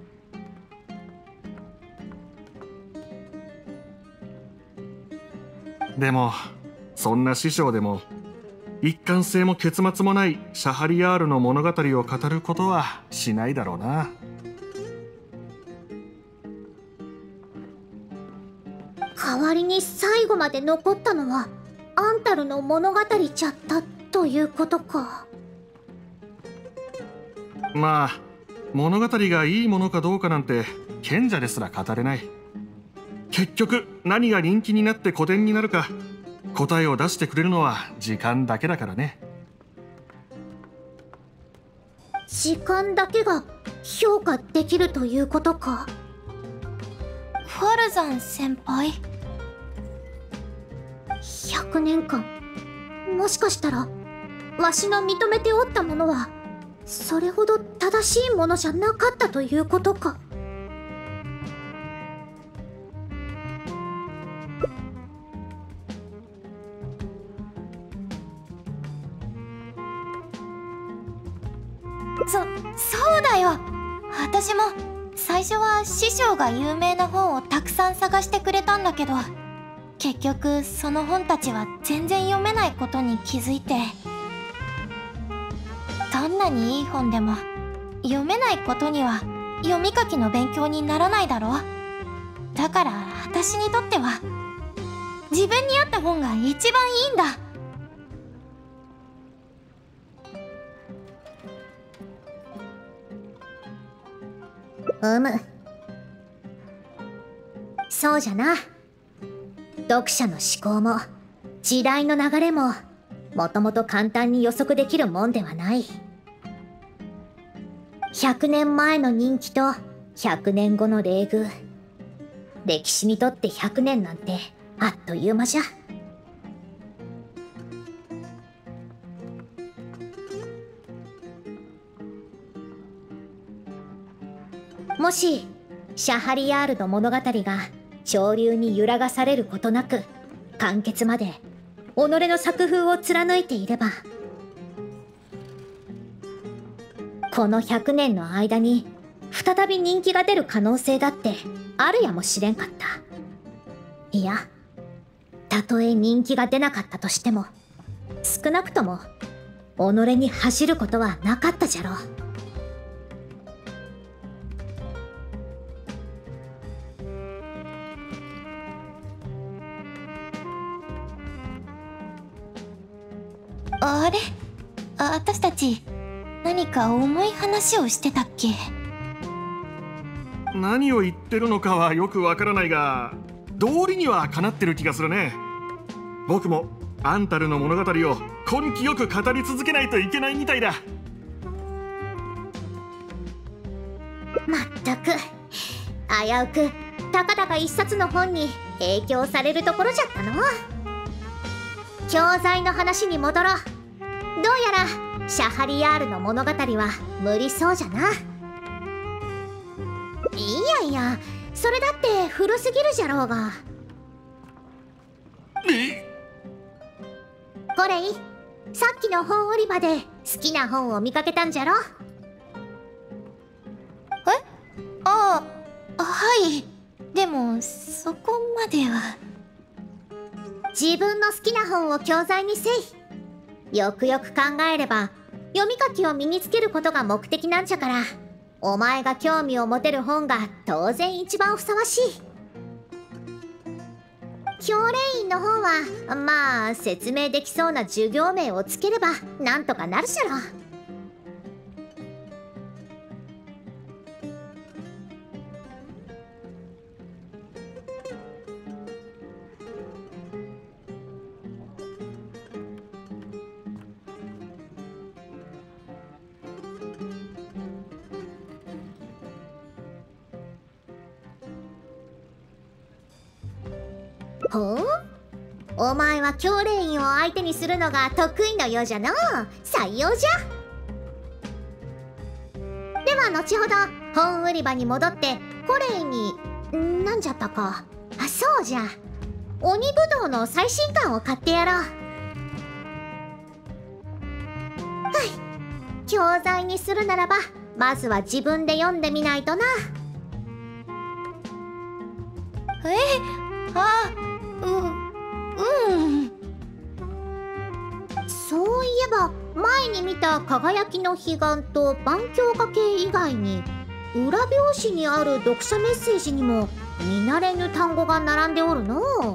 でもそんな師匠でも一貫性も結末もないシャハリヤールの物語を語ることはしないだろうな。 代わりに最後まで残ったのはアンタルの物語じゃったということか。 まあ物語がいいものかどうかなんて賢者ですら語れない。結局何が人気になって古典になるか答えを出してくれるのは時間だけだからね。 時間だけが評価できるということか。 ファルザン先輩、 ひゃくねんかん、もしかしたらわしの認めておったものはそれほど正しいものじゃなかったということか。 そ、そうだよ。私も最初は師匠が有名な本をたくさん探してくれたんだけど、結局その本たちは全然読めないことに気づいて、どんなにいい本でも読めないことには読み書きの勉強にならないだろ。だから私にとっては自分に合った本が一番いいんだ。 うむ、そうじゃな。読者の思考も時代の流れももともと簡単に予測できるもんではない。ひゃくねんまえの人気とひゃくねんごの冷遇、歴史にとってひゃくねんなんてあっという間じゃ。もしシャハリヤールの物語が潮流に揺らがされることなく完結まで己の作風を貫いていれば、このひゃくねんの間に再び人気が出る可能性だってあるやもしれんかった。いや、たとえ人気が出なかったとしても少なくとも己に走ることはなかったじゃろう。 あれ、あ、私たち何か重い話をしてたっけ？ 何を言ってるのかはよくわからないが、道理にはかなってる気がするね。僕もアンタルの物語を根気よく語り続けないといけないみたいだ。 まったく、危うくたかだか一冊の本に影響されるところじゃったの。教材の話に戻ろう。どうやらシャハリヤールの物語は無理そうじゃな。いやいや、それだって古すぎるじゃろうが。これい、さっきの本売り場で好きな本を見かけたんじゃろ。 え？ああ、はい。でもそこまでは。 自分の好きな本を教材にせい。よくよく考えれば読み書きを身につけることが目的なんじゃから、お前が興味を持てる本が当然一番ふさわしい。教練員の本はまあ説明できそうな授業名をつければなんとかなるじゃろ。 ほう、お前は教令員を相手にするのが得意のようじゃの。採用じゃ。では後ほど本売り場に戻ってコレイにんなんじゃったか。あ、そうじゃ、鬼ぶどうの最新刊を買ってやろう。はい、教材にするならばまずは自分で読んでみないとな。 え、あ、うんうん。 そういえば前に見た輝きの彼岸と万境掛け以外に裏表紙にある読者メッセージにも見慣れぬ単語が並んでおるのう。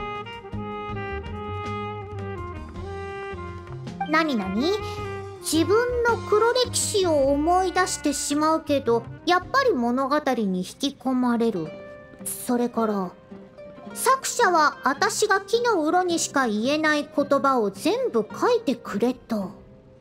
なになに、自分の黒歴史を思い出してしまうけどやっぱり物語に引き込まれる。それから作者は私が木のうろにしか言えない言葉を全部書いてくれと。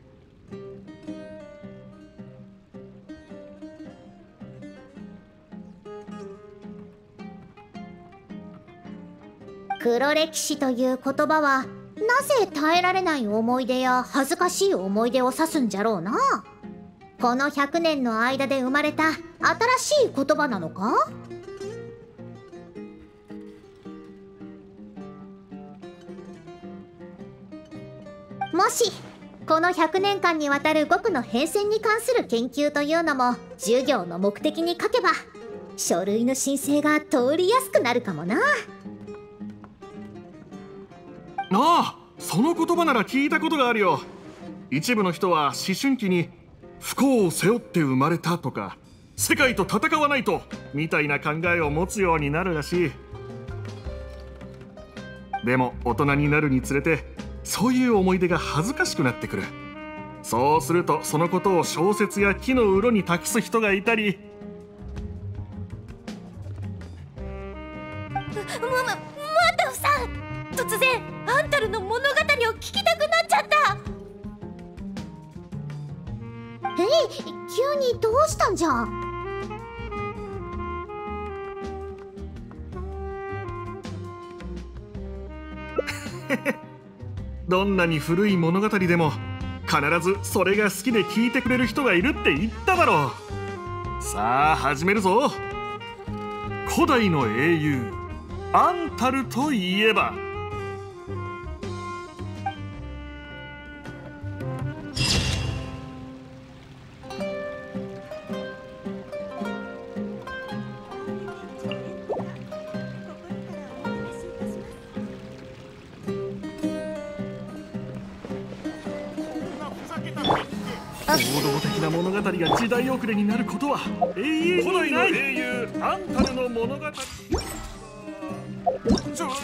黒歴史という言葉はなぜ耐えられない思い出や恥ずかしい思い出を指すんじゃろうな。このひゃくねんの間で生まれた新しい言葉なのか。もしこのひゃくねんかんにわたる語の変遷に関する研究というのも授業の目的に書けば書類の申請が通りやすくなるかもな。 ああ、その言葉なら聞いたことがあるよ。一部の人は思春期に不幸を背負って生まれたとか世界と戦わないとみたいな考えを持つようになるらしい。でも大人になるにつれてそういう思い出が恥ずかしくなってくる。そうするとそのことを小説や木のうろに託す人がいたり。 ま、ま、待っておさん、突然アンタルの物語を聞きたくなっちゃった。 えい、急にどうしたんじゃ。 どんなに古い物語でも必ずそれが好きで聞いてくれる人がいるって言っただろう。さあ始めるぞ。古代の英雄アンタルといえば王道的な物語が時代遅れになることは永遠にない。古代の英雄アンタルの物語。ちょちょ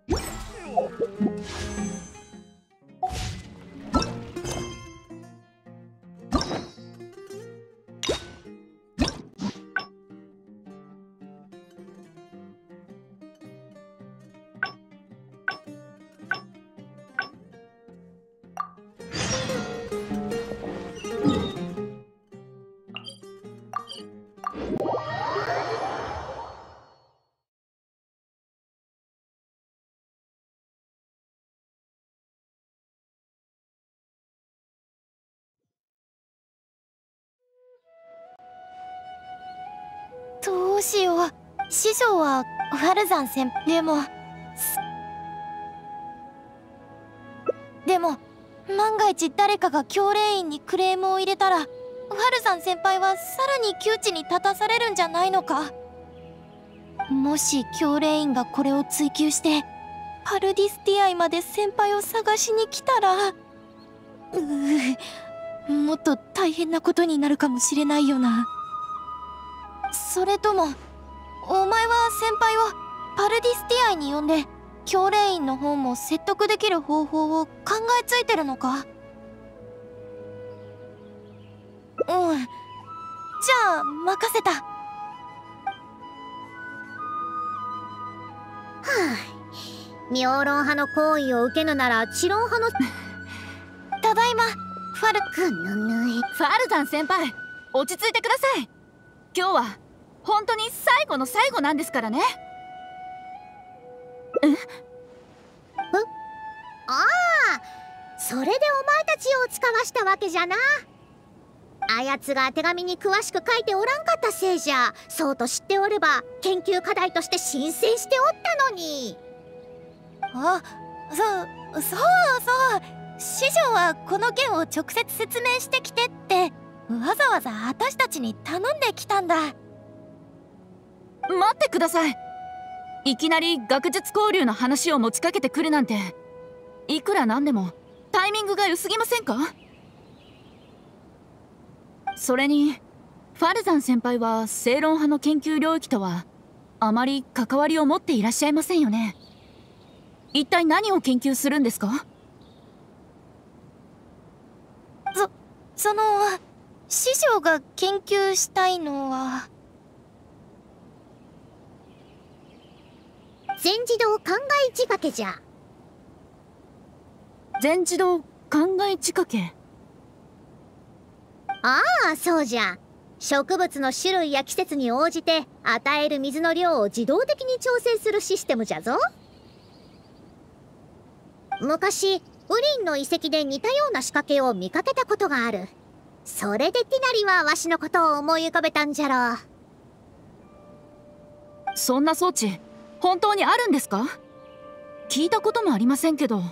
どうしよう。師匠はファルザン先輩でもでも万が一誰かが教令員にクレームを入れたらファルザン先輩はさらに窮地に立たされるんじゃないのか。もし教令員がこれを追求してパルディスティアイまで先輩を探しに来たら、ううもっと大変なことになるかもしれないよな。それともお前は先輩をパルディスティアイに呼んで教令員の方も説得できる方法を考えついてるのか。うん、じゃあ任せた。はあ、妙論派の行為を受けぬなら知論派のただいまファルくぬぬい。 ファルザン先輩、落ち着いてください。今日は本当に最後の最後なんですからね。 ええああ、それでお前たちを使わしたわけじゃな。あやつが手紙に詳しく書いておらんかったせいじゃ。そうと知っておれば研究課題として申請しておったのに。 あ、そ、そうそう。師匠はこの件を直接説明してきてってわざわざ私たちに頼んできたんだ。 待ってください。いきなり学術交流の話を持ちかけてくるなんて、いくらなんでもタイミングが良すぎませんか？それにファルザン先輩は正論派の研究領域とはあまり関わりを持っていらっしゃいませんよね。一体何を研究するんですか？ そ、その師匠が研究したいのは全自動考え仕掛けじゃ。 全自動考え仕掛け。 ああ、そうじゃ。植物の種類や季節に応じて与える水の量を自動的に調整するシステムじゃぞ。昔ウリンの遺跡で似たような仕掛けを見かけたことがある。それでティナリはわしのことを思い浮かべたんじゃろう。 そんな装置本当にあるんですか？聞いたこともありませんけど。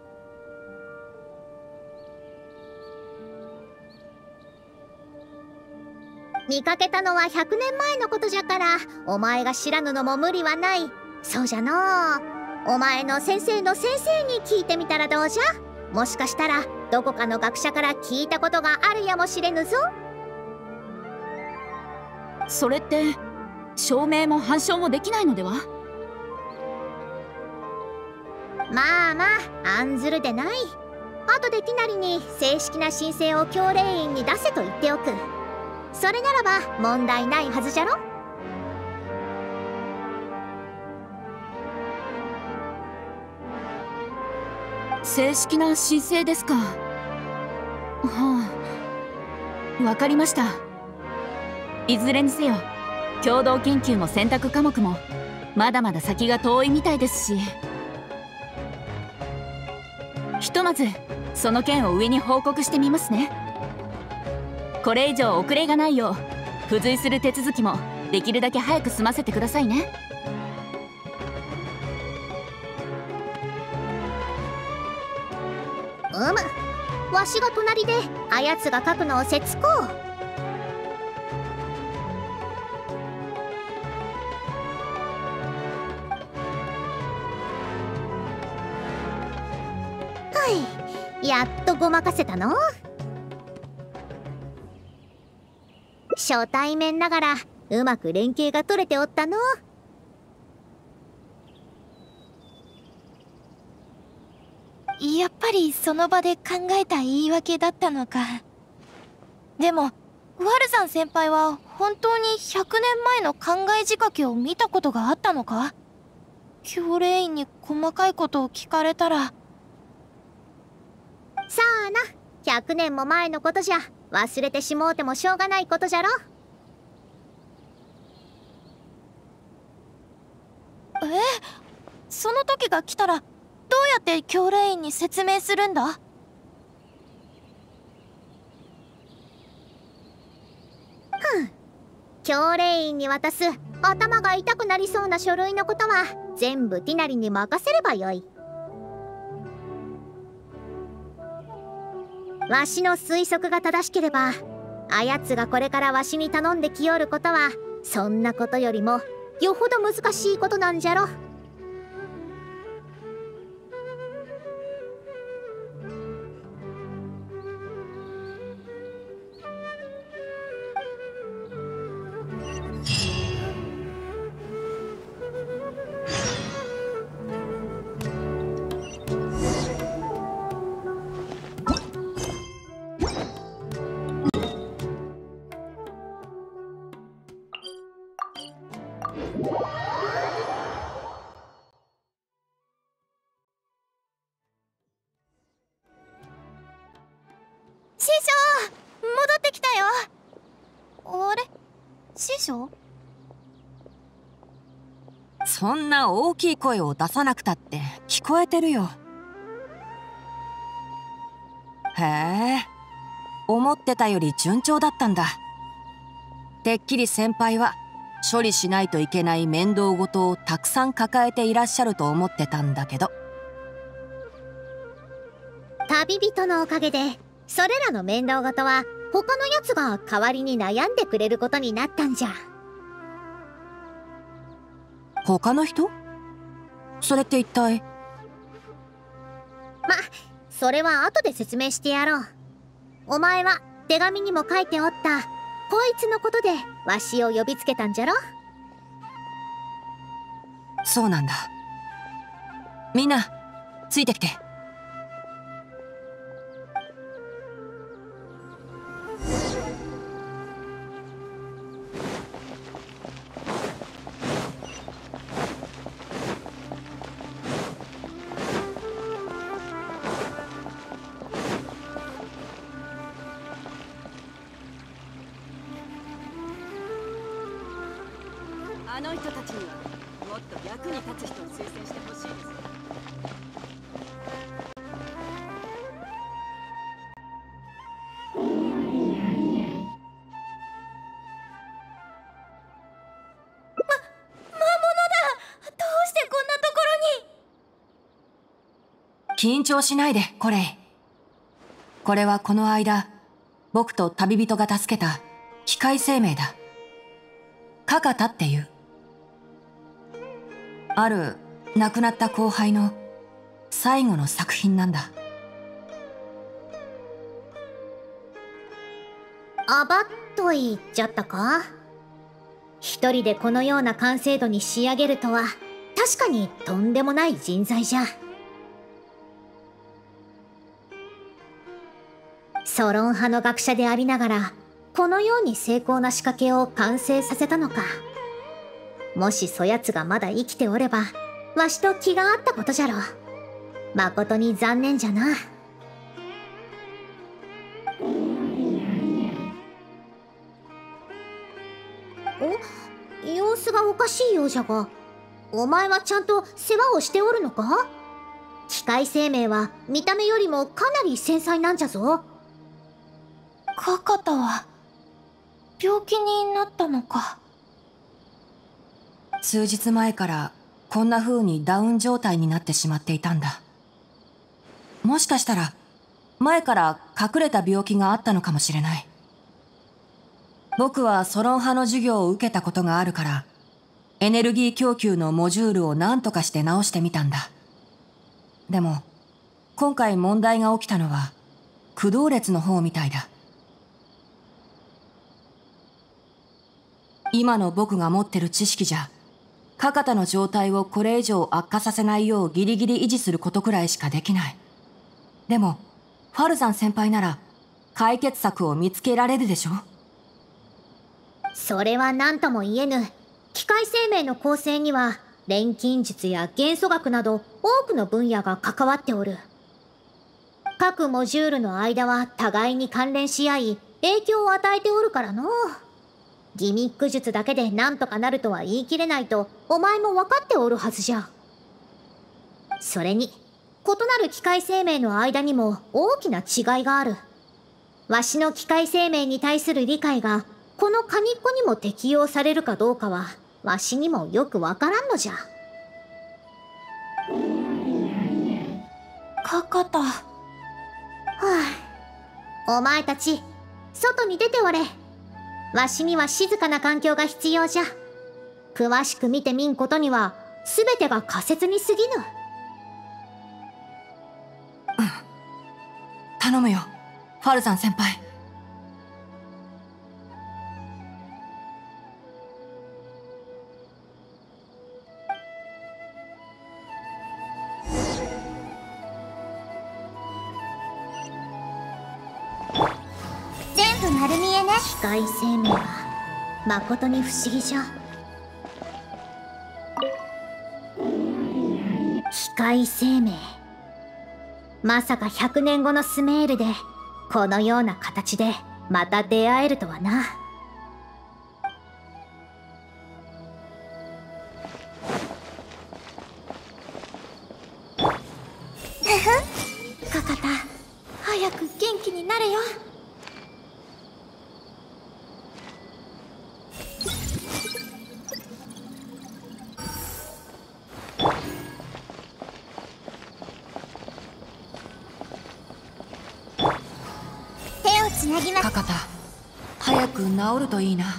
見かけたのはひゃくねんまえのことじゃから、お前が知らぬのも無理はない。そうじゃのう。お前の先生の先生に聞いてみたらどうじゃ。もしかしたらどこかの学者から聞いたことがあるやもしれぬぞ。 それって証明も反証もできないのでは？ まあまあ、案ずるでない。後でティナリに正式な申請を教令員に出せと言っておく。それならば問題ないはずじゃろ。 正式な申請ですか。はあ、わかりました。いずれにせよ共同研究も選択科目もまだまだ先が遠いみたいですし、ひとまずその件を上に報告してみますね。これ以上遅れがないよう付随する手続きもできるだけ早く済ませてくださいね。 うむ、わしが隣であやつが書くのをせつこう。はい、やっとごまかせたの。初対面ながらうまく連携が取れておったの。 やっぱりその場で考えた言い訳だったのか。でもワルザン先輩は本当にひゃくねんまえの考え仕掛けを見たことがあったのか？教令員に細かいことを聞かれたら。 さあな、ひゃくねんも前のことじゃ忘れてしもうてもしょうがないことじゃろ。 え、その時が来たらどうやって教令員に説明するんだ？ ふん、教令員に渡す頭が痛くなりそうな書類のことは全部ティナリに任せればよい。わしの推測が正しければ、あやつがこれからわしに頼んできよることはそんなことよりもよほど難しいことなんじゃろ。 師匠、戻ってきたよ。あれ、師匠？ そんな大きい声を出さなくたって聞こえてるよ。へえ、思ってたより順調だったんだ。てっきり先輩は処理しないといけない面倒事をたくさん抱えていらっしゃると思ってたんだけど。 旅人のおかげでそれらの面倒事は他のやつが代わりに悩んでくれることになったんじゃ。 他の人？それって一体？ ま、それは後で説明してやろう。お前は手紙にも書いておったこいつのことでわしを呼びつけたんじゃろ。 そうなんだ。みんなついてきて。 あの人たちにはもっと役に立つ人を推薦してほしいです。 緊張しないで、コレイ。これはこの間僕と旅人が助けた機械生命だ。カカタっていう。ある亡くなった後輩の最後の作品なんだ。 あばっと言っちゃったか。一人でこのような完成度に仕上げるとは確かにとんでもない人材じゃ。ソロン派の学者でありながらこのように精巧な仕掛けを完成させたのか。もしそやつがまだ生きておればわしと気があったことじゃろ。誠に残念じゃな。お、様子がおかしいようじゃが、お前はちゃんと世話をしておるのか。機械生命は見た目よりもかなり繊細なんじゃぞ。 カカタは病気になったのか。 数日前からこんな風にダウン状態になってしまっていたんだ。もしかしたら前から隠れた病気があったのかもしれない。僕はソロン派の授業を受けたことがあるからエネルギー供給のモジュールを何とかして直してみたんだ。でも今回問題が起きたのは駆動列の方みたいだ。今の僕が持ってる知識じゃカカタの状態をこれ以上悪化させないようギリギリ維持することくらいしかできない。でもファルザン先輩なら解決策を見つけられるでしょ。 それは何とも言えぬ。機械生命の構成には錬金術や元素学など多くの分野が関わっておる。各モジュールの間は互いに関連し合い影響を与えておるからの。ギミック術だけで何とかなるとは言い切れないとお前も分かっておるはずじゃ。それに異なる機械生命の間にも大きな違いがある。わしの機械生命に対する理解がこのカニっ子にも適用されるかどうかはわしにもよくわからんのじゃ。 カカタ。はあ、お前たち外に出ておれ。わしには静かな環境が必要じゃ。詳しく見てみんことには全てが仮説に過ぎぬ。 うん、頼むよファルザン先輩。 全部丸見えね。機械生命は誠に不思議じゃ。機械生命、まさかひゃくねんごのスメールでこのような形でまた出会えるとはな。 つなぎま。 かかた早く治るといいな。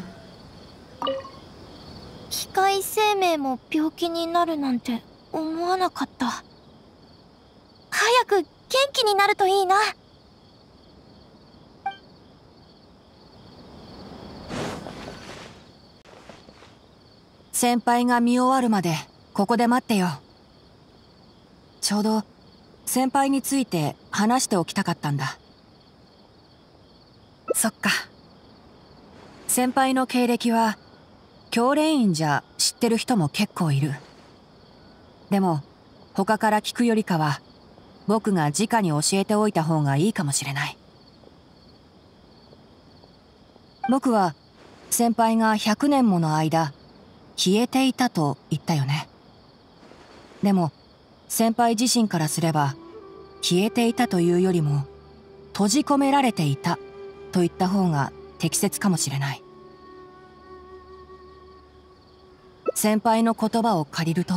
機械生命も病気になるなんて思わなかった。早く元気になるといいな。 先輩が見終わるまでここで待ってよ。ちょうど先輩について話しておきたかったんだ。そっか。先輩の経歴は教練院じゃ知ってる人も結構いる。でも他から聞くよりかは僕が直に教えておいた方がいいかもしれない。僕は先輩がひゃくねんもの間消えていたと言ったよね。でも先輩自身からすれば消えていたというよりも閉じ込められていたと言った方が適切かもしれない。先輩の言葉を借りると、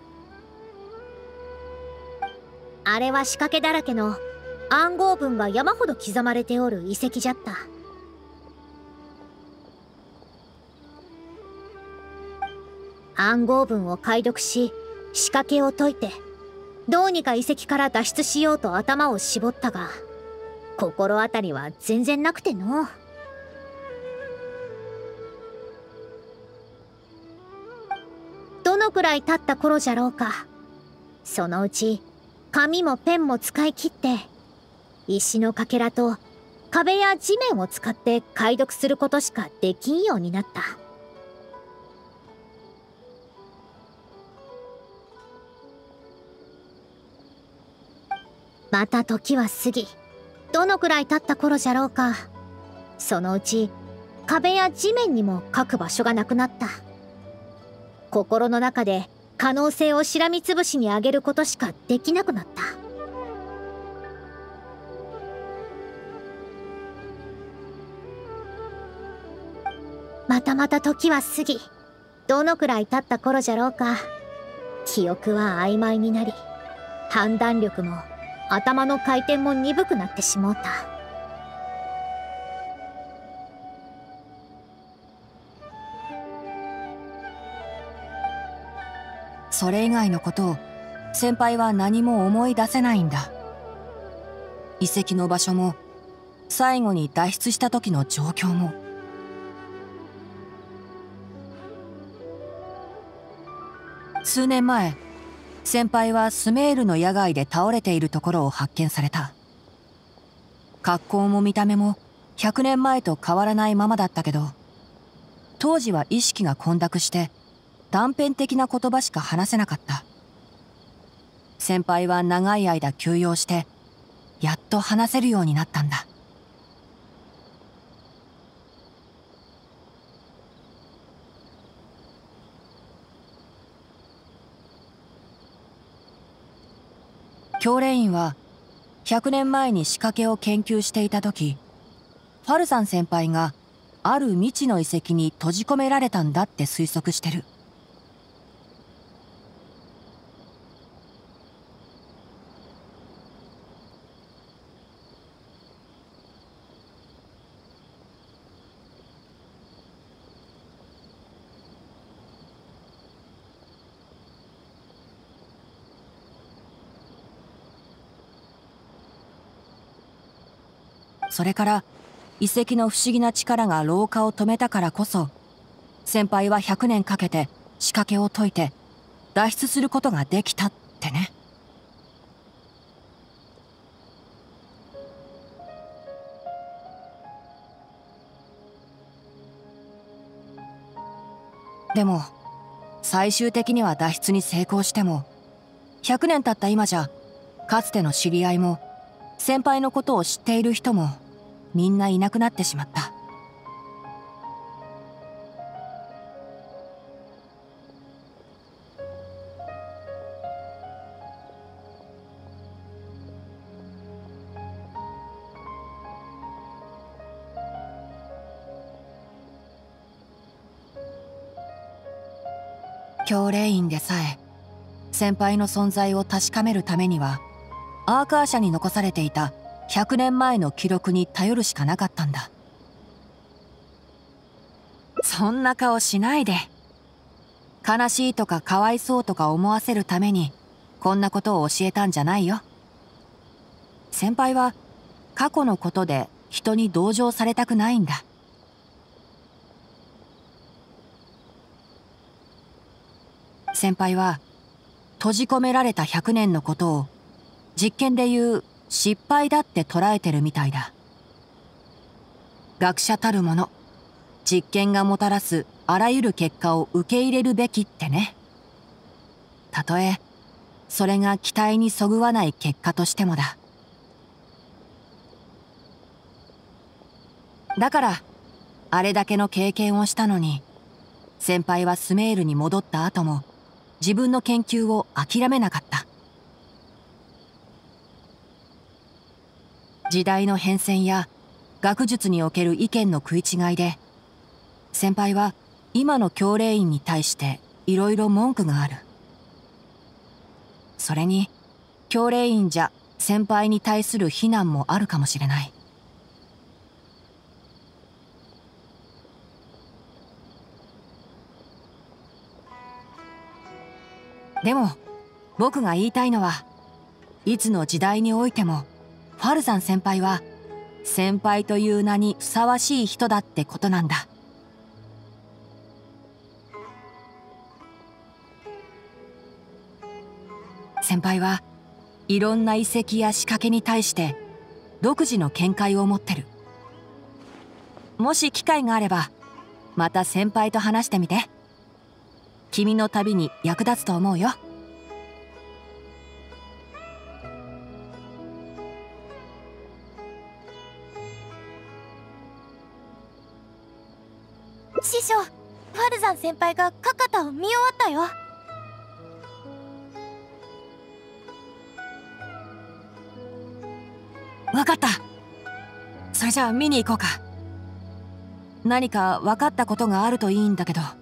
あれは仕掛けだらけの暗号文が山ほど刻まれておる遺跡じゃった。暗号文を解読し仕掛けを解いてどうにか遺跡から脱出しようと頭を絞ったが、心当たりは全然なくての。どのくらい経った頃じゃろうか。そのうち紙もペンも使い切って石のかけらと壁や地面を使って解読することしかできんようになった。また時は過ぎ、どのくらい経った頃じゃろうか。そのうち壁や地面にも書く場所がなくなった。心の中で可能性をしらみつぶしにあげることしかできなくなった。またまた時は過ぎ、どのくらい経った頃じゃろうか。記憶は曖昧になり、判断力も頭の回転も鈍くなってしもうた。 それ以外のことを先輩は何も思い出せないんだ。遺跡の場所も最後に脱出した時の状況も。数年前、先輩はスメールの野外で倒れているところを発見された。格好も見た目もひゃくねんまえと変わらないままだったけど、当時は意識が混濁して断片的な言葉しか話せなかった。先輩は長い間休養してやっと話せるようになったんだ。教練員はひゃくねんまえに仕掛けを研究していた時、ファルザン先輩がある未知の遺跡に閉じ込められたんだって推測してる。それから遺跡の不思議な力が老化を止めたからこそ、先輩はひゃくねんかけて仕掛けを解いて脱出することができたってね。でも最終的には脱出に成功しても、ひゃくねん経った今じゃかつての知り合いも先輩のことを知っている人もみんないなくなってしまった。教練員でさえ先輩の存在を確かめるためには、アーカー社に残されていたひゃくねんまえの記録に頼るしかなかったんだ。そんな顔しないで。悲しいとかかわいそうとか思わせるためにこんなことを教えたんじゃないよ。先輩は過去のことで人に同情されたくないんだ。先輩は閉じ込められたひゃくねんのことを実験でいう失敗だって捉えてるみたいだ。学者たるもの、実験がもたらすあらゆる結果を受け入れるべきってね。たとえそれが期待にそぐわない結果としてもだ。だからあれだけの経験をしたのに、先輩はスメールに戻った後も自分の研究を諦めなかった。時代の変遷や学術における意見の食い違いで、先輩は今の教令員に対していろいろ文句がある。それに教令員じゃ先輩に対する非難もあるかもしれない。でも僕が言いたいのは、いつの時代においてもファルザン先輩は先輩という名にふさわしい人だってことなんだ。先輩はいろんな遺跡や仕掛けに対して独自の見解を持ってる。もし機会があればまた先輩と話してみて。君の旅に役立つと思うよ。 師匠、ファルザン先輩がカカタを見終わったよ。 わかった。それじゃあ見に行こうか。何か分かったことがあるといいんだけど。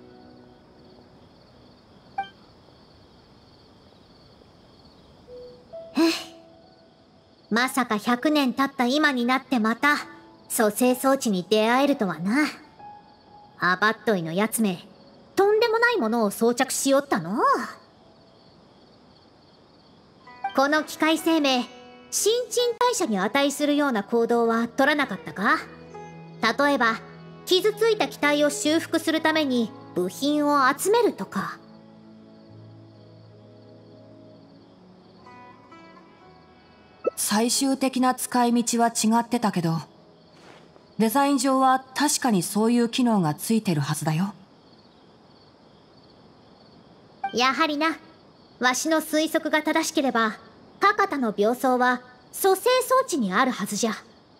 まさかひゃくねん経った今になってまた蘇生装置に出会えるとはな。アバットイのやつめ、とんでもないものを装着しよったの。この機械生命、新陳代謝に値するような行動は取らなかったか？例えば傷ついた機体を修復するために部品を集めるとか。 最終的な使い道は違ってたけど、デザイン上は確かにそういう機能がついてるはずだよ。 やはりな。わしの推測が正しければ、カカタの病巣は蘇生装置にあるはずじゃ。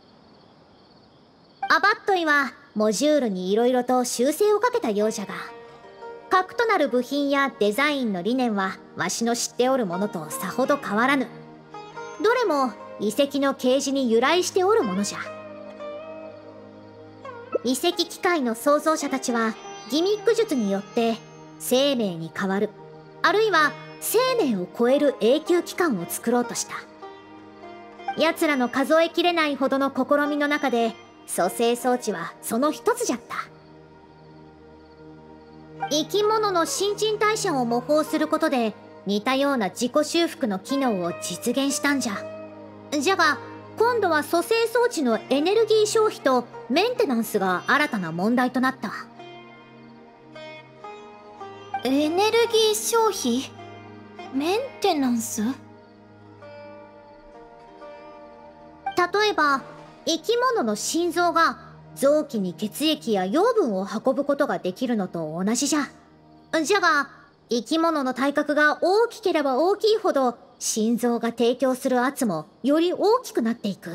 アバットイはモジュールに色々と修正をかけたようじゃが、核となる部品やデザインの理念はわしの知っておるものとさほど変わらぬ。どれも遺跡の啓示に由来しておるものじゃ。遺跡機械の創造者たちはギミック術によって生命に変わる、あるいは生命を超える永久期間を作ろうとした。奴らの数えきれないほどの試みの中で蘇生装置はその一つじゃった。生き物の新陳代謝を模倣することで似たような自己修復の機能を実現したんじゃ。じゃが今度は蘇生装置のエネルギー消費とメンテナンスが新たな問題となった。 エネルギー消費？メンテナンス？ 例えば生き物の心臓が臓器に血液や養分を運ぶことができるのと同じじゃ。じゃが生き物の体格が大きければ大きいほど心臓が提供する圧もより大きくなっていく。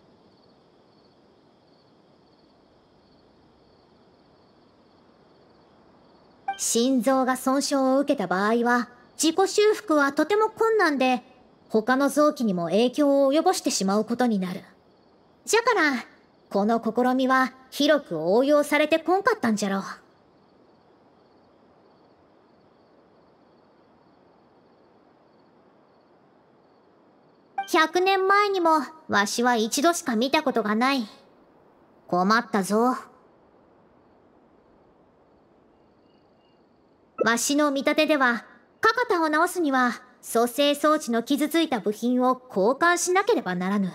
心臓が損傷を受けた場合は自己修復はとても困難で、他の臓器にも影響を及ぼしてしまうことになる。じゃからこの試みは広く応用されてこんかったんじゃろう。 ひゃくねんまえにもわしは一度しか見たことがない。困ったぞ。わしの見立てでは、カカタを直すには蘇生装置の傷ついた部品を交換しなければならぬ。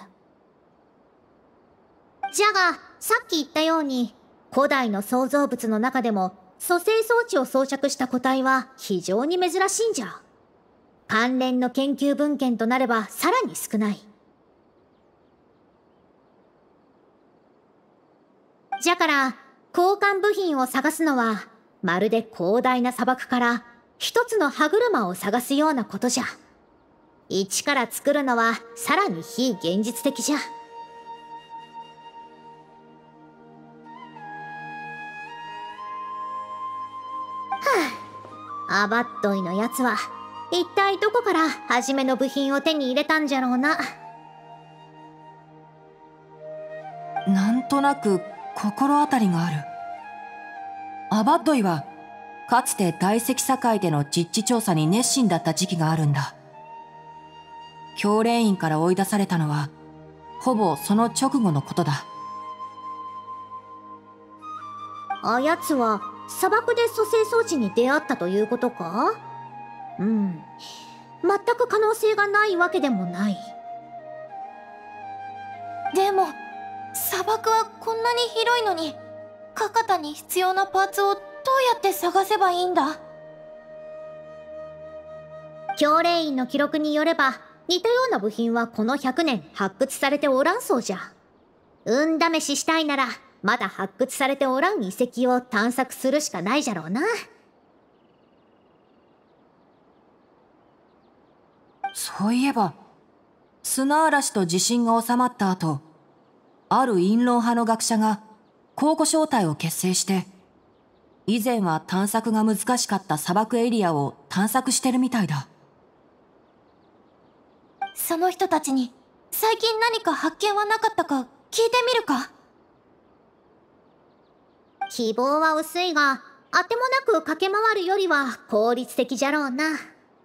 じゃがさっき言ったように、古代の創造物の中でも蘇生装置を装着した個体は非常に珍しいんじゃ。関連の研究文献となればさらに少ない。じゃから交換部品を探すのは、まるで広大な砂漠から一つの歯車を探すようなことじゃ。一から作るのはさらに非現実的じゃ。アバットイのやつは一体どこから初めの部品を手に入れたんじゃろうな。 なんとなく心当たりがある。アバッドイはかつて大石境での実地調査に熱心だった時期があるんだ。教練院から追い出されたのはほぼその直後のことだ。 あやつは砂漠で蘇生装置に出会ったということか？うん、全く可能性がないわけでもない。 でも砂漠はこんなに広いのに、カカタに必要なパーツをどうやって探せばいいんだ？ 教練員の記録によれば、似たような部品はこのひゃくねん発掘されておらんそうじゃ。運試ししたいならまだ発掘されておらん遺跡を探索するしかないじゃろうな。 そういえば砂嵐と地震が収まった後、ある陰論派の学者が考古小隊を結成して、以前は探索が難しかった砂漠エリアを探索してるみたいだ。 その人たちに最近何か発見はなかったか聞いてみるか？ 希望は薄いが、あてもなく駆け回るよりは効率的じゃろうな。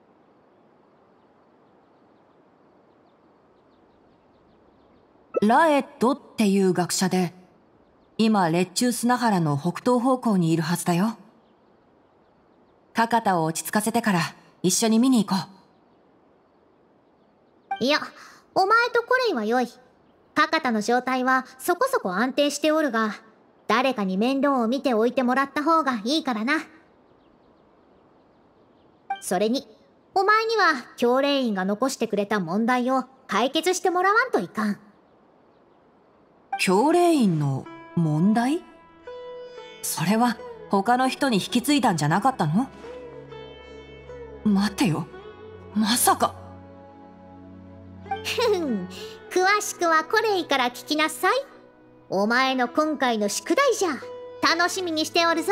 ラエッドっていう学者で、今列中砂原の北東方向にいるはずだよ。カカタを落ち着かせてから一緒に見に行こう。いや、お前とコレイは良い。カカタの状態はそこそこ安定しておるが、誰かに面倒を見ておいてもらった方がいいからな。それに、お前には教練員が残してくれた問題を解決してもらわんといかん。 教練員の問題？それは他の人に引き継いだんじゃなかったの？待てよ、まさか。 ふん、詳しくはコレイから聞きなさい。お前の今回の宿題じゃ。楽しみにしておるぞ。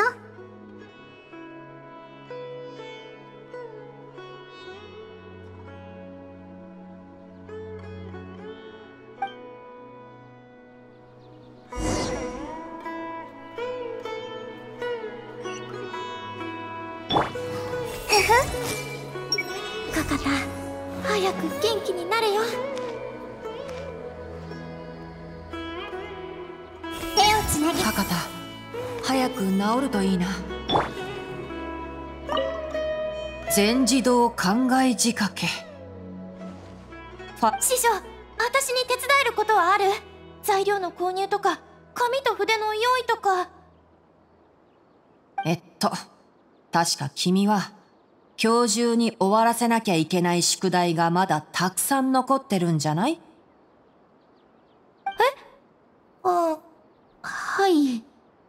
カカタ、早く元気になれよ。 カカタ、早く治るといいな。全自動考え仕掛け。 師匠、私に手伝えることはある？材料の購入とか紙と筆の用意とか。 えっと確か君は今日中に終わらせなきゃいけない宿題がまだたくさん残ってるんじゃない？え？ あ、はい。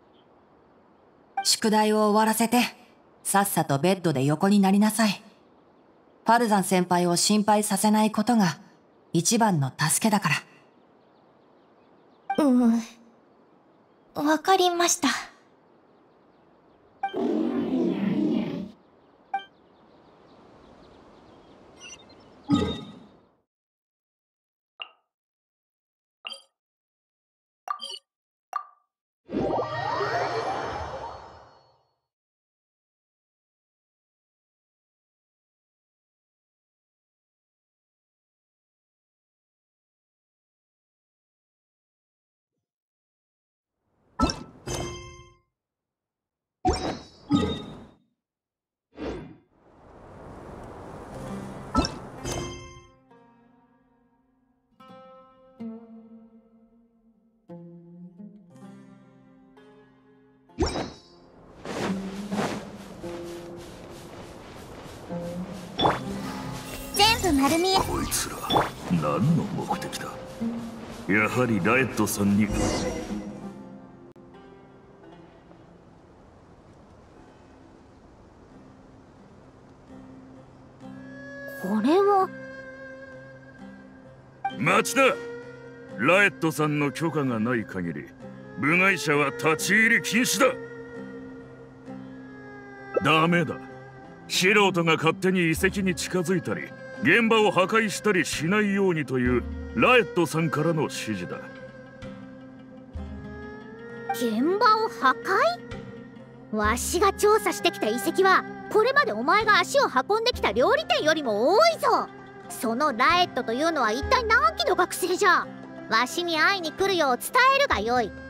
宿題を終わらせてさっさとベッドで横になりなさい。ファルザン先輩を心配させないことが一番の助けだから。 うん、わかりました。 部丸見え。 こいつら何の目的だ。やはりラエットさんに。 これは待ちだ。ラエットさんの許可がない限り部外者は立ち入り禁止だ。ダメだ。素人が勝手に遺跡に近づいたり現場を破壊したりしないようにというラエットさんからの指示だ。 現場を破壊？わしが調査してきた遺跡はこれまでお前が足を運んできた料理店よりも多いぞ。そのラエットというのは一体何期の学生じゃ。わしに会いに来るよう伝えるがよい。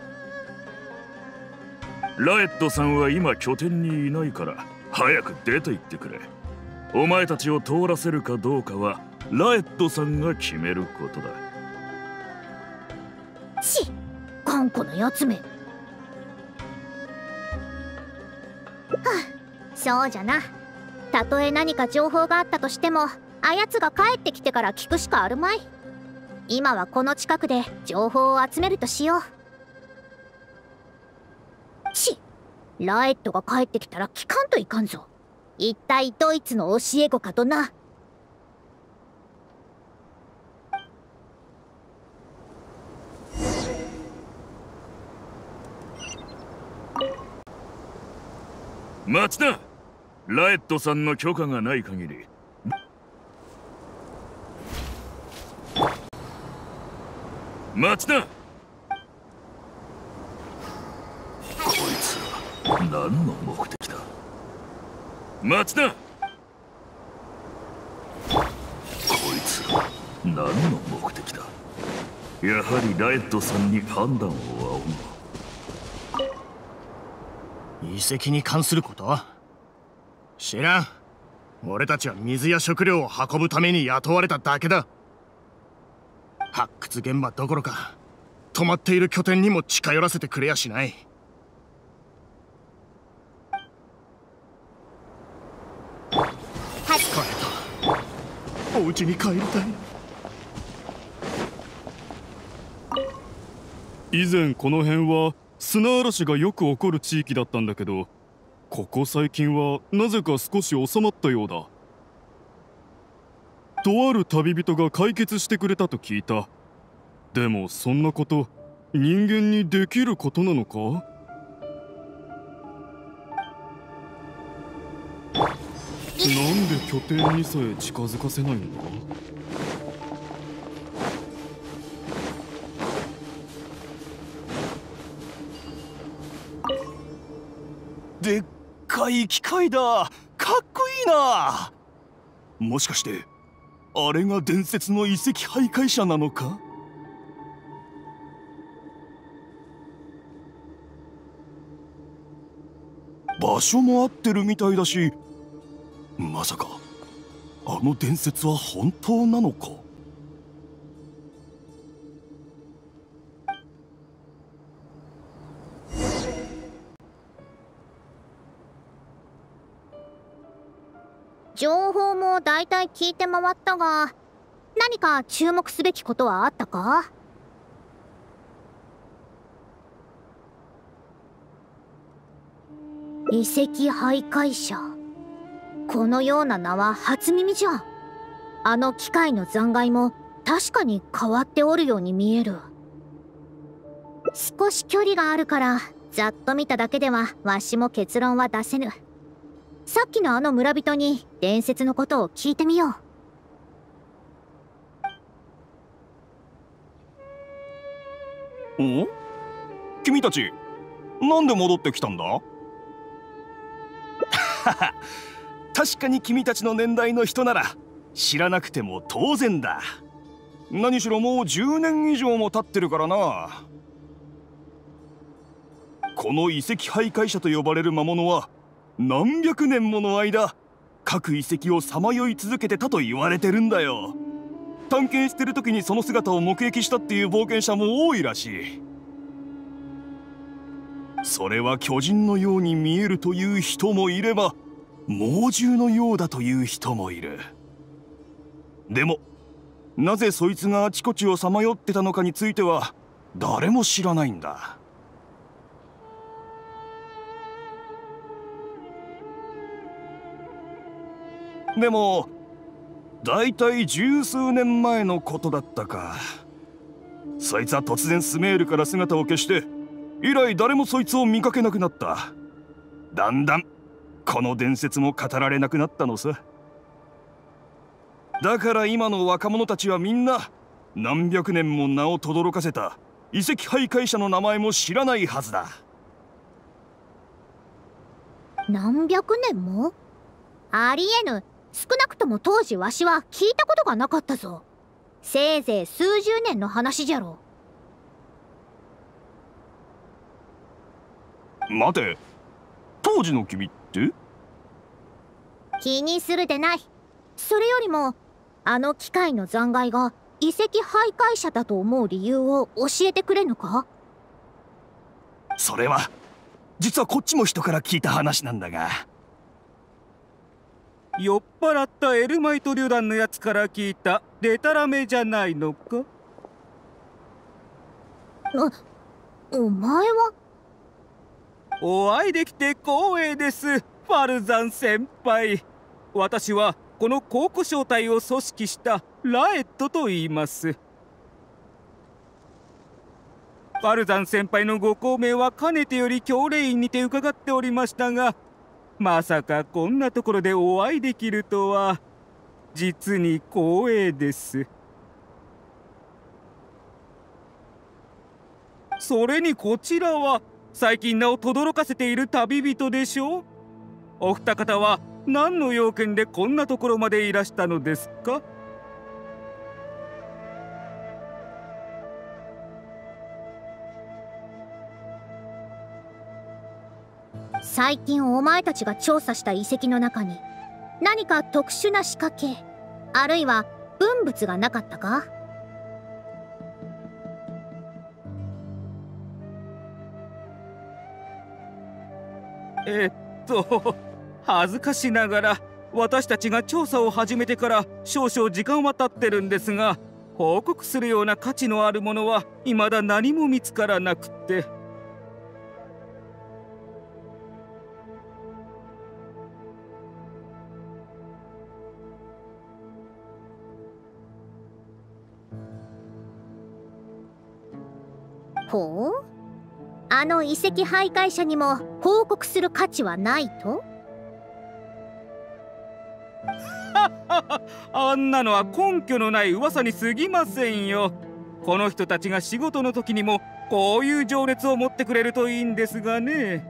ラエットさんは今拠点にいないから早く出て行ってくれ。お前たちを通らせるかどうかはラエットさんが決めることだ。 ちっ、頑固なやつめ。はあ、そうじゃな。たとえ何か情報があったとしてもあやつが帰ってきてから聞くしかあるまい。今はこの近くで情報を集めるとしよう。ちっ、ラエットが帰ってきたら聞かんといかんぞ。一体ドイツの教え子かとな。 待ちな。ラエットさんの許可がない限り待ちな。こいつら何の目的だ。待ちな。こいつら何の目的だ。やはりラエットさんに判断を仰ぐ。 遺跡に関すること？知らん。俺たちは水や食料を運ぶために雇われただけだ。発掘現場どころか止まっている拠点にも近寄らせてくれやしない。疲れた。お家に帰りたい。 以前この辺は砂嵐がよく起こる地域だったんだけど、ここ最近はなぜか少し収まったようだ。とある旅人が解決してくれたと聞いた。でもそんなこと人間にできることなのか？なんで拠点にさえ近づかせないんだ？ でっかい機械だ。かっこいいな。もしかしてあれが伝説の遺跡徘徊者なのか？場所も合ってるみたいだし、まさかあの伝説は本当なのか？ 情報もだいたい聞いて回ったが、何か注目すべきことはあったか？遺跡徘徊者。このような名は初耳じゃ。あの機械の残骸も確かに変わっておるように見える。少し距離があるからざっと見ただけではわしも結論は出せぬ。さっきのあの村人に伝説のことを聞いてみよう。お？君たちなんで戻ってきたんだ？確かに君たちの年代の人なら知らなくても当然だ。何しろもうじゅうねん以上も経ってるからな。この遺跡徘徊者と呼ばれる魔物は何百年もの間各遺跡をさまよい続けてたと言われてるんだよ。探検してる時にその姿を目撃したっていう冒険者も多いらしい。それは巨人のように見えるという人もいれば猛獣のようだという人もいる。 でもなぜそいつがあちこちをさまよってたのかについては誰も知らないんだ。でもだいたい十数年前のことだったか。そいつは突然スメールから姿を消して以来誰もそいつを見かけなくなった。だんだんこの伝説も語られなくなったのさ。だから今の若者たちはみんな何百年も名を轟かせた遺跡徘徊者の名前も知らないはずだ。 何百年も？ありえぬ。少なくとも当時わしは聞いたことがなかったぞ。せいぜい数十年の話じゃろ。 待て、当時の君って？ 気にするでない。それよりもあの機械の残骸が遺跡徘徊者だと思う理由を教えてくれぬか？ それは実はこっちも人から聞いた話なんだが。 酔っ払ったエルマイト旅団のやつから聞いたデタラメじゃないのか？ お、お前は？ お会いできて光栄です、ファルザン先輩。私はこの考古小隊を組織したラエットと言います。ファルザン先輩のご高名はかねてより教令院にて伺っておりましたが、まさかこんなところでお会いできるとは実に光栄です。それにこちらは最近名を轟かせている旅人でしょう。お二方は何の用件でこんなところまでいらしたのですか？ 最近お前たちが調査した遺跡の中に何か特殊な仕掛けあるいは文物がなかったか？ えっと恥ずかしながら私たちが調査を始めてから少々時間は経ってるんですが、報告するような価値のあるものは未だ何も見つからなくて。 ほう？あの遺跡徘徊者にも報告する価値はないと？ あんなのは根拠のない噂に過ぎませんよ。この人たちが仕事の時にもこういう情熱を持ってくれるといいんですがね。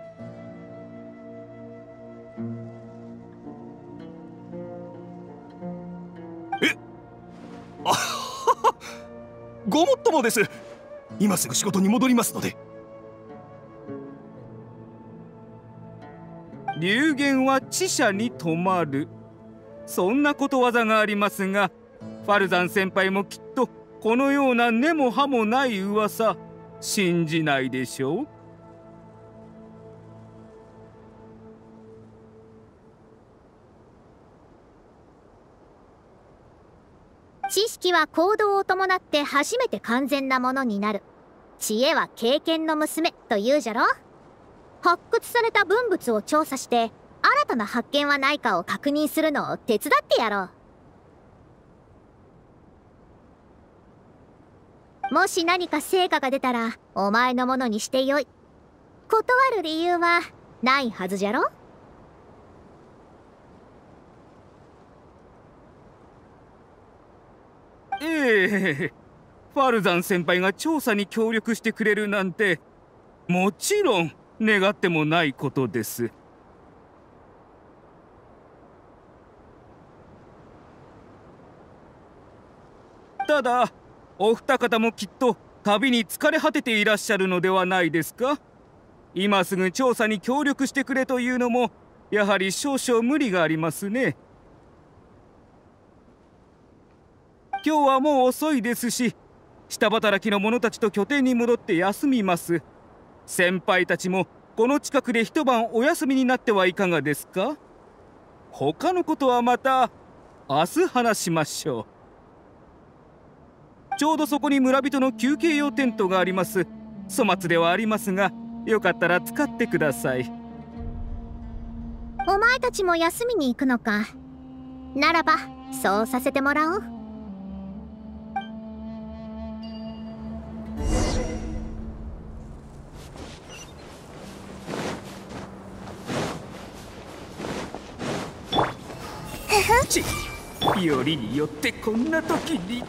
えあははごもっともです。今すぐ仕事に戻りますので。 流言は知者に止まる。そんなことわざがありますが、ファルザン先輩もきっとこのような根も葉もない噂信じないでしょう。 知識は行動を伴って初めて完全なものになる。知恵は経験の娘と言うじゃろ。発掘された文物を調査して新たな発見はないかを確認するのを手伝ってやろう。もし何か成果が出たらお前のものにしてよい。断る理由はないはずじゃろ。 ええ、ファルザン先輩が調査に協力してくれるなんてもちろん願ってもないことです。ただお二方もきっと旅に疲れ果てていらっしゃるのではないですか。今すぐ調査に協力してくれというのもやはり少々無理がありますね。今日はもう遅いですし、下働きの者たちと拠点に戻って休みます。先輩たちもこの近くで一晩お休みになってはいかがですか。他のことはまた明日話しましょう。ちょうどそこに村人の休憩用テントがあります。粗末ではありますが、よかったら使ってください。 お前たちも休みに行くのか。ならばそうさせてもらおう。 ちよりによってこんな時に。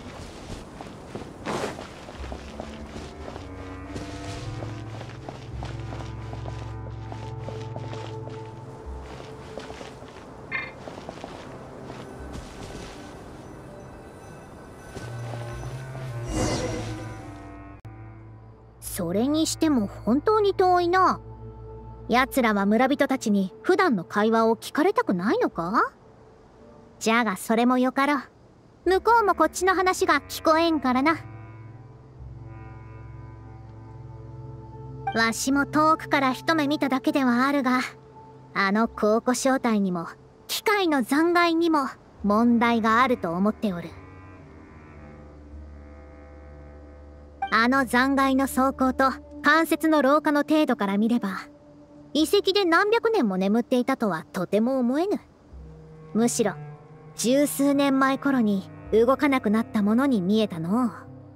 それにしても本当に遠いな。奴らは村人たちに普段の会話を聞かれたくないのか。じゃがそれもよかろう。向こうもこっちの話が聞こえんからな。わしも遠くから一目見ただけではあるが、あの考古小隊にも機械の残骸にも問題があると思っておる。あの残骸の装甲と関節の老化の程度から見れば、遺跡で何百年も眠っていたとはとても思えぬ。むしろ十数年前頃に動かなくなったものに見えたのう。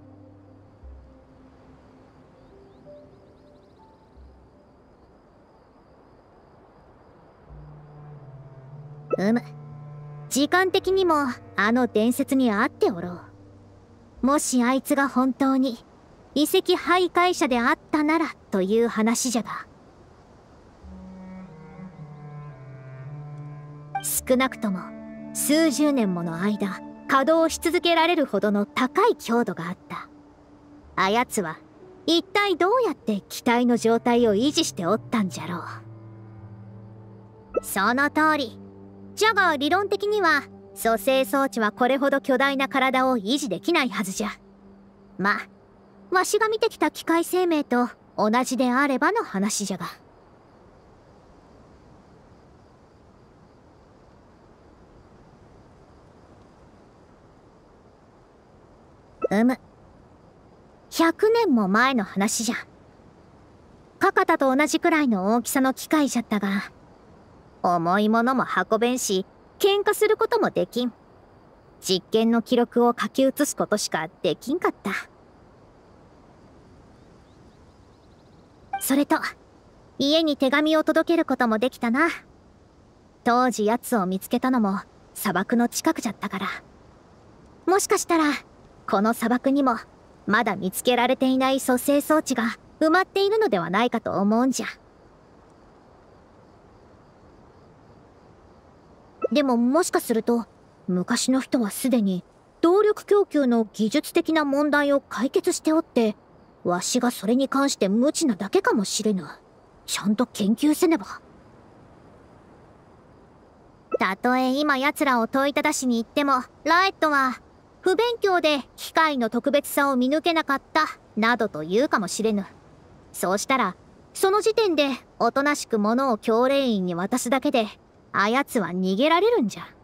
うむ、時間的にもあの伝説に合っておろう。もしあいつが本当に遺跡徘徊者であったならという話じゃが、少なくとも数十年もの間稼働し続けられるほどの高い強度があった。あやつは一体どうやって機体の状態を維持しておったんじゃろう。その通り。じゃが理論的には蘇生装置はこれほど巨大な体を維持できないはずじゃ。まあわしが見てきた機械生命と同じであればの話じゃが。うむ、ひゃくねんも前の話じゃ。カカタと同じくらいの大きさの機械じゃったが、重いものも運べんし、喧嘩することもできん。実験の記録を書き写すことしかできんかった。それと家に手紙を届けることもできたな。当時奴を見つけたのも砂漠の近くじゃったから、もしかしたらこの砂漠にもまだ見つけられていない蘇生装置が埋まっているのではないかと思うんじゃ。でももしかすると昔の人はすでに動力供給の技術的な問題を解決しておって、わしがそれに関して無知なだけかもしれぬ。ちゃんと研究せねば。たとえ今奴らを問いただしに行っても、ラエットは不勉強で機械の特別さを見抜けなかったなどと言うかもしれぬ。そうしたらその時点でおとなしく物を教令員に渡すだけであやつは逃げられるんじゃ。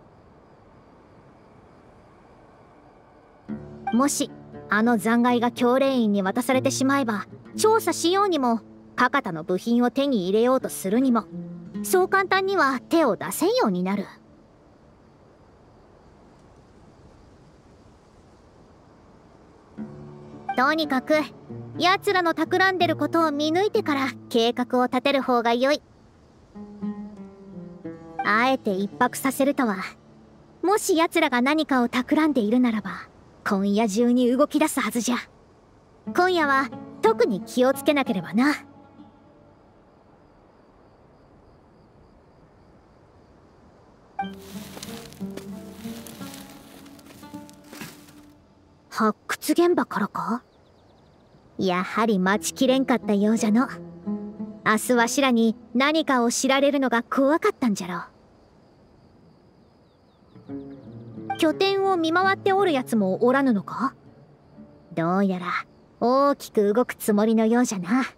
もしあの残骸が教令員に渡されてしまえば、調査しようにもカカタの部品を手に入れようとするにもそう簡単には手を出せんようになる。とにかく奴らの企んでることを見抜いてから計画を立てる方が良い。あえて一泊させるとは、もし奴らが何かを企んでいるならば今夜中に動き出すはずじゃ。今夜は特に気をつけなければな。発掘現場からか。やはり待ちきれんかったようじゃの。明日わしらに何かを知られるのが怖かったんじゃろう。拠点を見回っておるやつもおらぬのか。どうやら大きく動くつもりのようじゃな。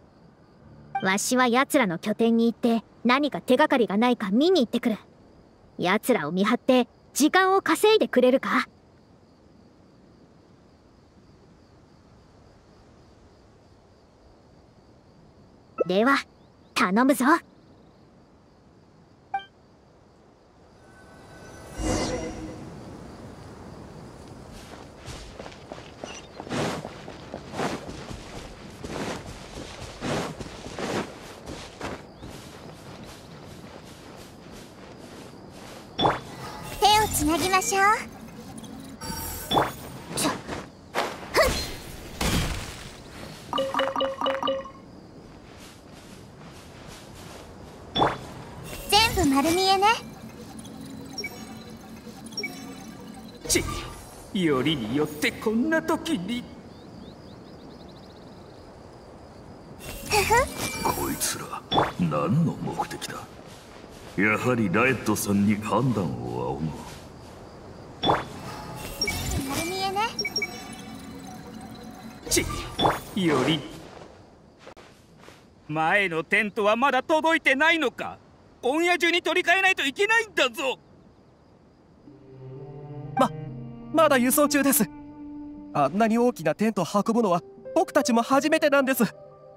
わしは奴らの拠点に行って何か手がかりがないか見に行ってくる。 奴らを見張って時間を稼いでくれるか？では頼むぞ。 手をつなぎましょう。ちょ全部丸見えね。 ちよりによってこんな時に。 こいつら何の目的だ。やはりラエットさんに判断を仰ぐ。 丸見えね。 ちより前のテントはまだ届いてないのか。今夜中に取り替えないといけないんだぞ。 ままだ輸送中です。あんなに大きなテントを運ぶのは僕たちも初めてなんです。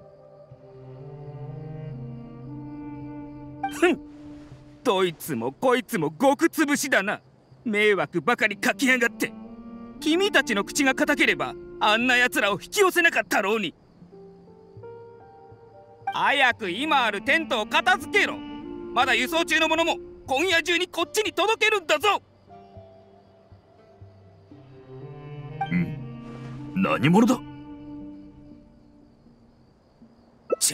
ふん、どいつもこいつも極つぶしだな。迷惑ばかりかきやがって。君たちの口が固ければあんな奴らを引き寄せなかったろうに。早く今あるテントを片付けろ。まだ輸送中のものも今夜中にこっちに届けるんだぞ。 何者だ。 ち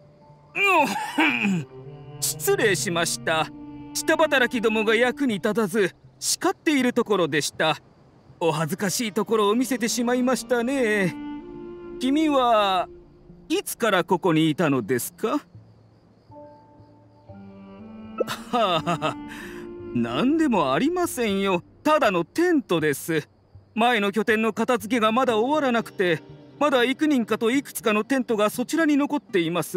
うん失礼しました。下働きどもが役に立たず叱っているところでした。お恥ずかしいところを見せてしまいましたね。君はいつからここにいたのですか？はあ、何でもありませんよ。ただのテントです。前の拠点の片付けがまだ終わらなくて、まだ幾人かといくつかのテントがそちらに残っています。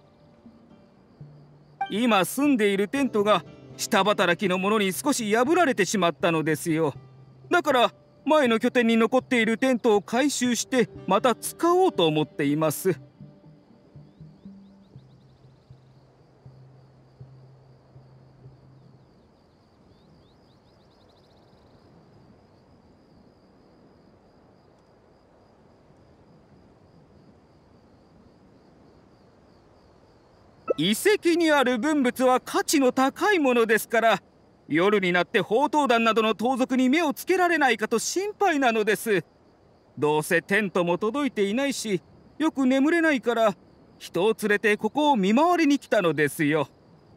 今住んでいるテントが下働きの者に少し破られてしまったのですよ。だから前の拠点に残っているテントを回収してまた使おうと思っています。遺跡にある文物は価値の高いものですから、夜になって宝刀団などの盗賊に目をつけられないかと心配なのです。どうせテントも届いていないし、よく眠れないから人を連れてここを見回りに来たのですよ。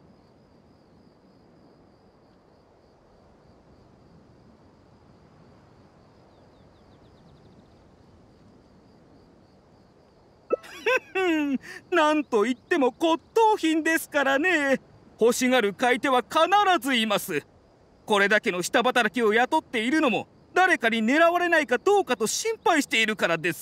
なんといっても骨董品ですからね。欲しがる買い手は必ずいます。これだけの下働きを雇っているのも誰かに狙われないかどうかと心配しているからです。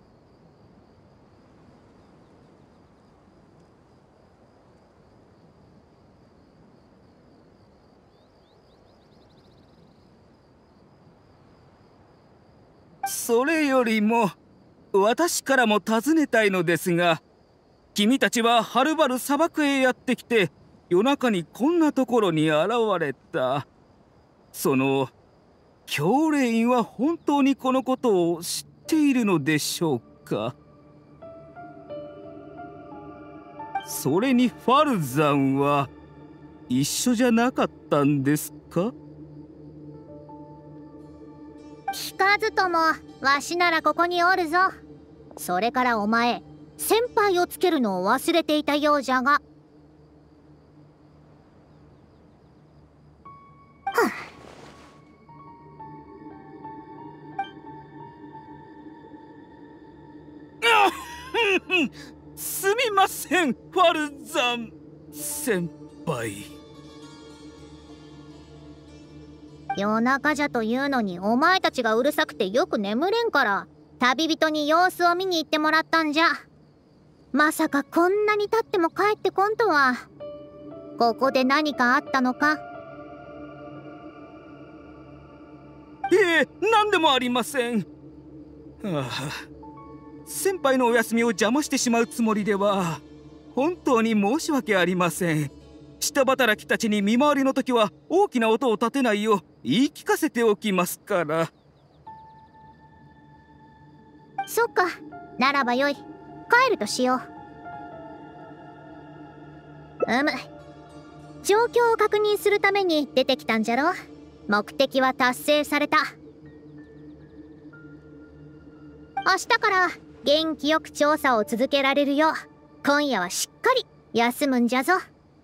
それよりも私からも尋ねたいのですが、君たちははるばる砂漠へやってきて夜中にこんなところに現れた。その教令員は本当にこのことを知っているのでしょうか？それにファルザンは一緒じゃなかったんですか？ 聞かずともわしならここにおるぞ。それからお前先輩をつけるのを忘れていたようじゃが。 すみません、ファルザン先輩。 夜中じゃというのにお前たちがうるさくてよく眠れんから旅人に様子を見に行ってもらったんじゃ。まさかこんなに経っても帰ってこんとは。ここで何かあったのか？ ええ、何でもありません。ああ、先輩のお休みを邪魔してしまうつもりでは本当に申し訳ありません。下働きたちに見回りの時は大きな音を立てないよう言い聞かせておきますから。 そっか、ならばよい。帰るとしよう。うむ、状況を確認するために出てきたんじゃろ。目的は達成された。明日から元気よく調査を続けられるよう今夜はしっかり休むんじゃぞ。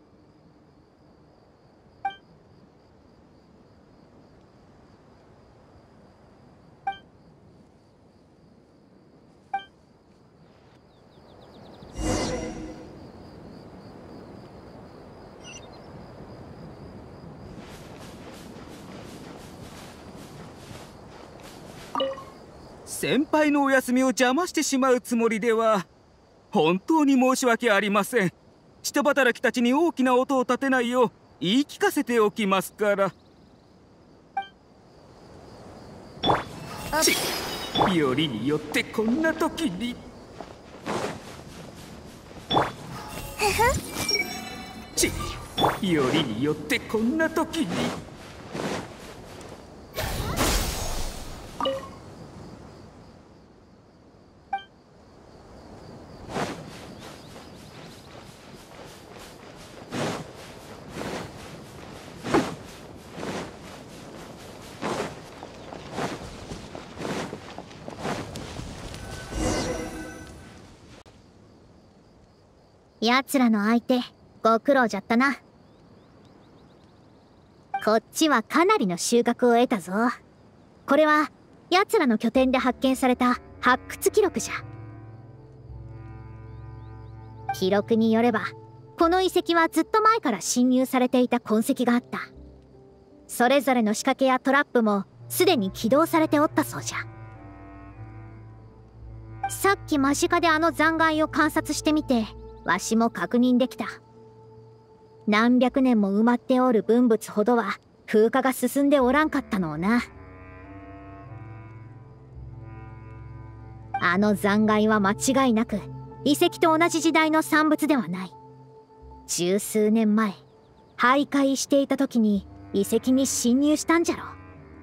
先輩のお休みを邪魔してしまうつもりでは本当に申し訳ありません。下働きたちに大きな音を立てないよう言い聞かせておきますから。ち、よりによってこんな時に。ち、よりによってこんな時に。 奴らの相手ご苦労じゃったな。こっちはかなりの収穫を得たぞ。これは奴らの拠点で発見された発掘記録じゃ。記録によればこの遺跡はずっと前から侵入されていた痕跡があった。それぞれの仕掛けやトラップもすでに起動されておったそうじゃ。さっき間近であの残骸を観察してみてわしも確認できた。何百年も埋まっておる文物ほどは風化が進んでおらんかったのをな。あの残骸は間違いなく遺跡と同じ時代の産物ではない。十数年前徘徊していた時に遺跡に侵入したんじゃろう。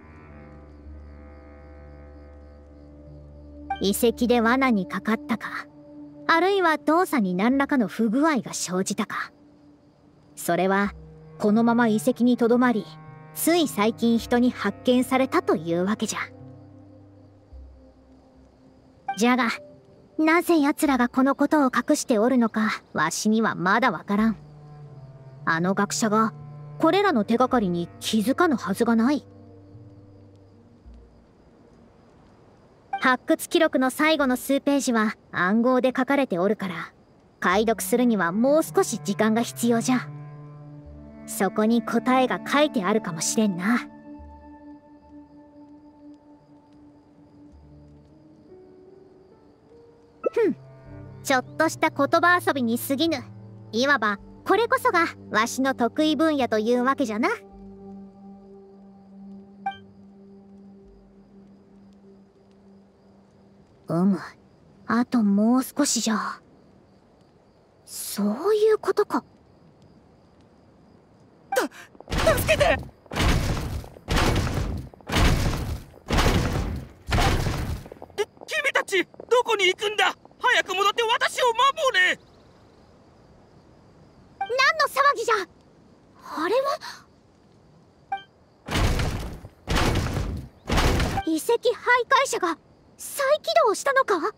遺跡で罠にかかったか、あるいは動作に何らかの不具合が生じたか。それはこのまま遺跡にとどまり、つい最近人に発見されたというわけじゃ。じゃがなぜ奴らがこのことを隠しておるのかわしにはまだわからん。あの学者がこれらの手がかりに気づかぬはずがない。発掘記録の最後の数ページは暗号で書かれておるから解読するにはもう少し時間が必要じゃ。そこに答えが書いてあるかもしれんな。ふん、ちょっとした言葉遊びに過ぎぬ。いわばこれこそがわしの得意分野というわけじゃな。うむ、あともう少しじゃ。そういうことか。 た助けて。 君たちどこに行くんだ。早く戻って私を守れ。 何の騒ぎじゃ。あれは遺跡徘徊者が再起動したのか。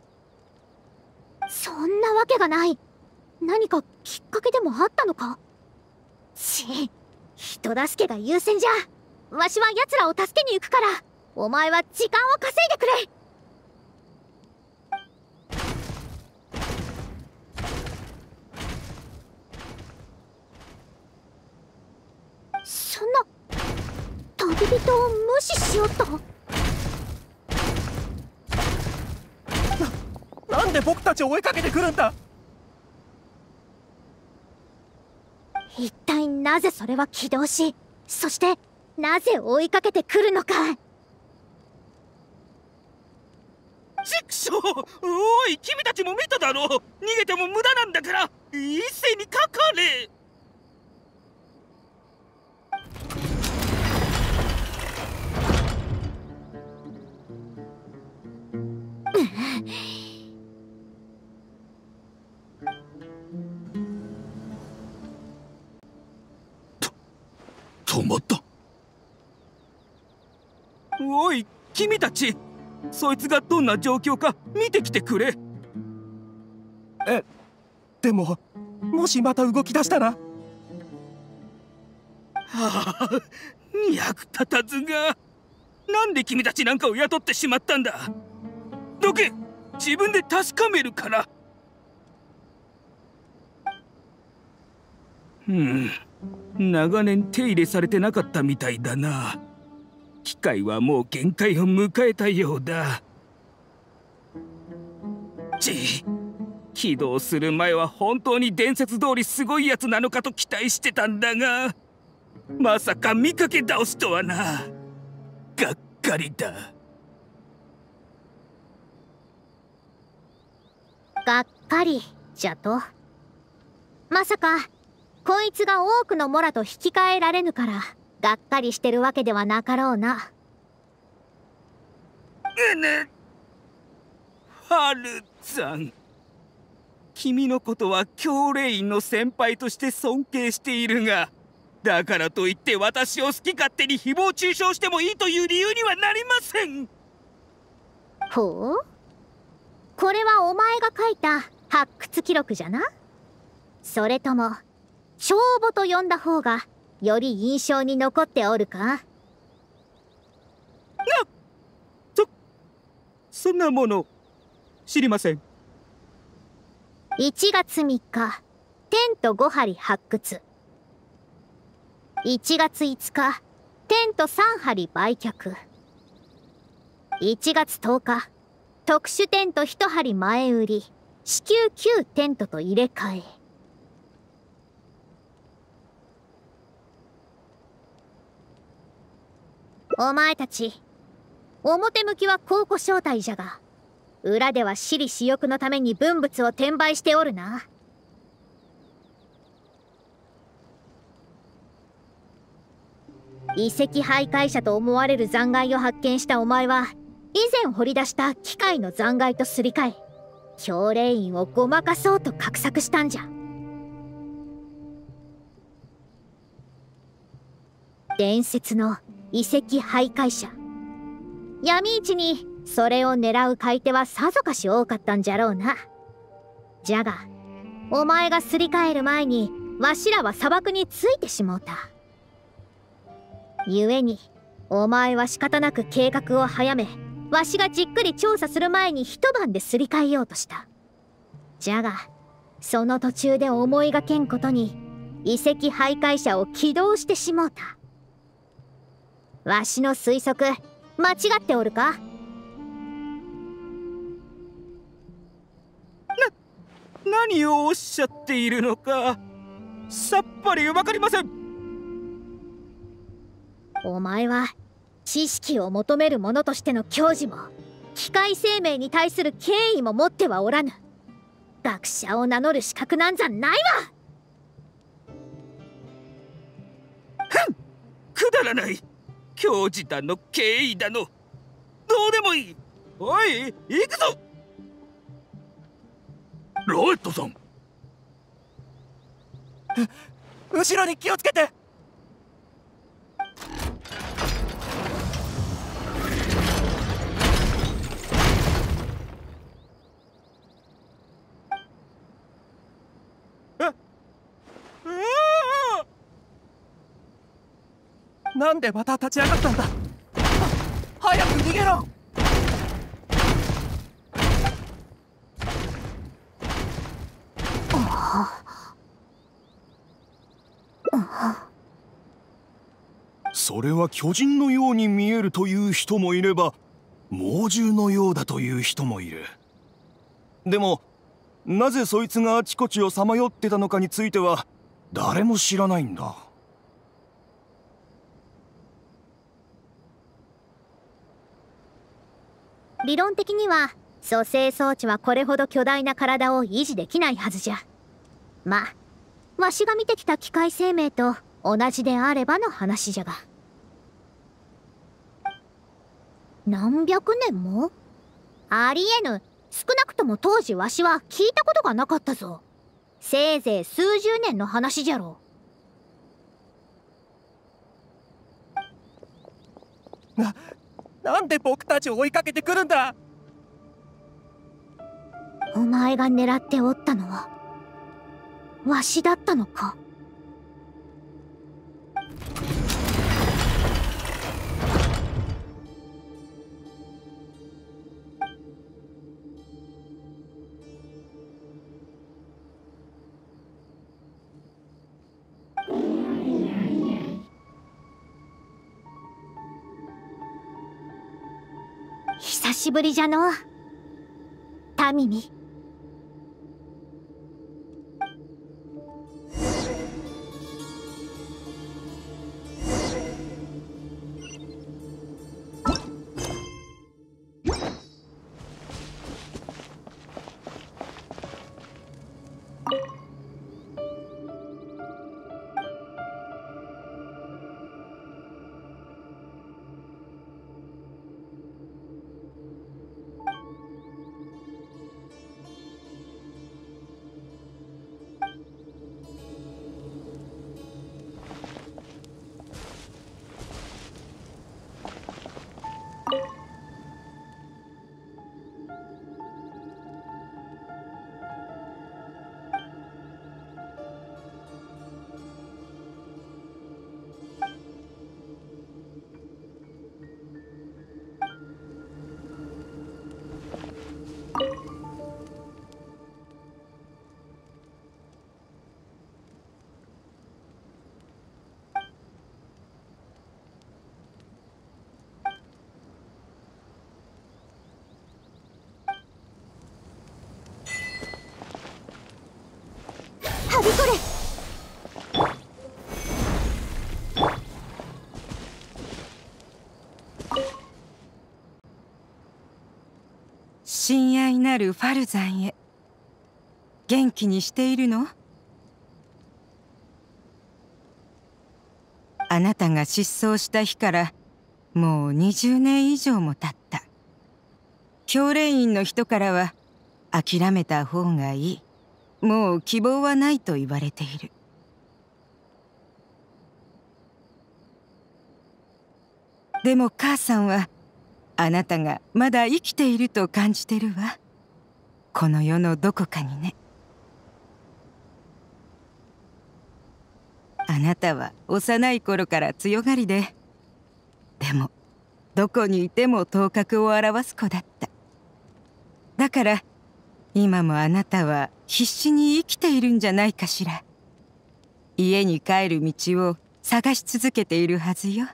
そんなわけがない。何かきっかけでもあったのか。ち、人助けが優先じゃ。わしは奴らを助けに行くから、お前は時間を稼いでくれ。そんな旅人を無視しようと。 な、なんで僕たちを追いかけてくるんだ。 一体なぜそれは起動し、そしてなぜ追いかけてくるのか。 ちくしょう。おい、君たちも見ただろう。逃げても無駄なんだから一斉にかかれ。 止まった。 おい、君たち、そいつがどんな状況か見てきてくれ。 え、でももしまた動き出したら。はあ、役立たずが。なんで君たちなんかを雇ってしまったんだ。どけ、自分で確かめるから。うん、長年手入れされてなかったみたいだな。機械はもう限界を迎えたようだ。ち、起動する前は本当に伝説通りすごいやつなのかと期待してたんだが、まさか見かけ倒すとはな。がっかりだ。 がっかりじゃと。まさかこいつが多くのモラと引き換えられぬからがっかりしてるわけではなかろうな。 えね、ファルザン、君のことは教令員の先輩として尊敬しているが、だからといって私を好き勝手に誹謗中傷してもいいという理由にはなりません。 ほう、これはお前が書いた発掘記録じゃな。それとも帳簿と呼んだ方がより印象に残っておるか。な、 そ、そんなもの知りません。 いちがつみっか、テントご針発掘。いちがついつか、テントさん針売却。いちがつとおか、特殊テントいち針前売り、至急旧テントと入れ替え。お前たち、表向きは公庫招待じゃが、裏では私利私欲のために文物を転売しておるな。遺跡徘徊者と思われる残骸を発見したお前は、以前掘り出した機械の残骸とすり替え、教令員をごまかそうと画策したんじゃ。伝説の遺跡徘徊者。闇市にそれを狙う買い手はさぞかし多かったんじゃろうな。じゃがお前がすり替える前にわしらは砂漠についてしもうた。故にお前は仕方なく計画を早め、わしがじっくり調査する前に一晩ですり替えようとした。じゃがその途中で思いがけんことに遺跡徘徊者を起動してしもうた。わしの推測間違っておるか。 な、何をおっしゃっているのかさっぱりわかりません。 お前は知識を求める者としての矜持も機械生命に対する敬意も持ってはおらぬ。学者を名乗る資格なんざないわ。 ふん、くだらない。矜持だの敬意だのどうでもいい。おい、行くぞ。 ラエットさん、 後ろに気をつけて。なんでまた立ち上がったんだ。早く逃げろ。 それは巨人のように見えるという人もいれば、猛獣のようだという人もいる。でもなぜそいつがあちこちをさまよってたのかについては誰も知らないんだ。 理論的には蘇生装置はこれほど巨大な体を維持できないはずじゃ。まあわしが見てきた機械生命と同じであればの話じゃが。何百年もありえぬ。少なくとも当時わしは聞いたことがなかったぞ。せいぜい数十年の話じゃろう。な、なんで僕たちを追いかけてくるんだ。 お前が狙っておったのはわしだったのか。久しぶりじゃのタミミ。はびこれ。 親愛なるファルザンへ、元気にしているの？あなたが失踪した日からもうにじゅうねん以上も経った。教練員の人からは諦めた方がいい、もう希望はないと言われている。でも母さんはあなたがまだ生きていると感じてるわ。この世のどこかにね。あなたは幼い頃から強がりで、でもどこにいても頭角を現す子だった。だから今もあなたは必死に生きているんじゃないかしら。家に帰る道を探し続けているはずよ。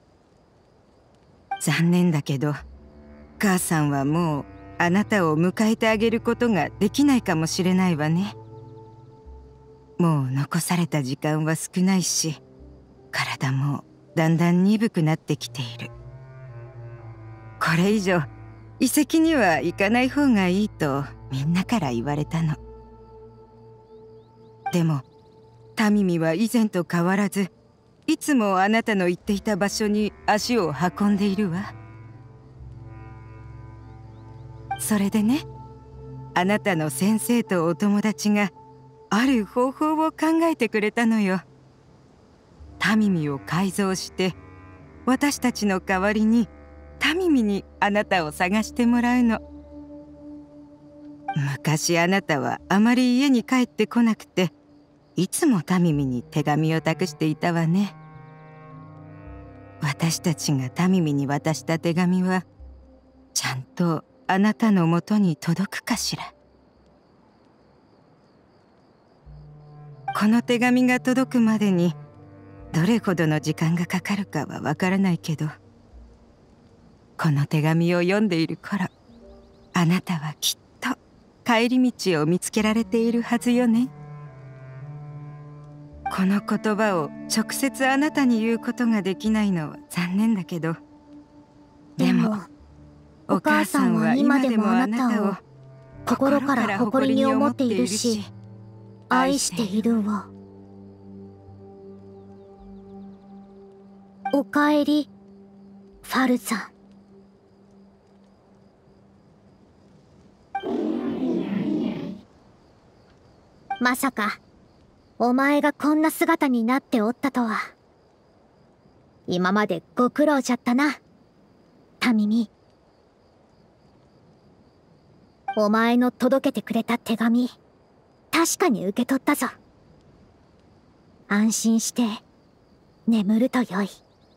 残念だけど母さんはもうあなたを迎えてあげることができないかもしれないわね。もう残された時間は少ないし、体もだんだん鈍くなってきている。これ以上遺跡には行かない方がいいとみんなから言われたの。でもタミミは以前と変わらず、いつもあなたの言っていた場所に足を運んでいるわ。それでね、あなたの先生とお友達がある方法を考えてくれたのよ。タミミを改造して私たちの代わりにタミミにあなたを探してもらうの。昔あなたはあまり家に帰ってこなくて、いつもタミミに手紙を託していたわね。私たちがタミミに渡した手紙はちゃんとあなたのもとに届くかしら。この手紙が届くまでにどれほどの時間がかかるかはわからないけど、この手紙を読んでいる頃、あなたはきっと帰り道を見つけられているはずよね。この言葉を直接あなたに言うことができないのは残念だけど、でもお母さんは今でもあなたを心から誇りに思っているし、愛しているわ。おかえり、ファルザン。まさかお前がこんな姿になっておったとは。今までご苦労じゃったな、タミミ。お前の届けてくれた手紙、確かに受け取ったぞ。安心して眠るとよい。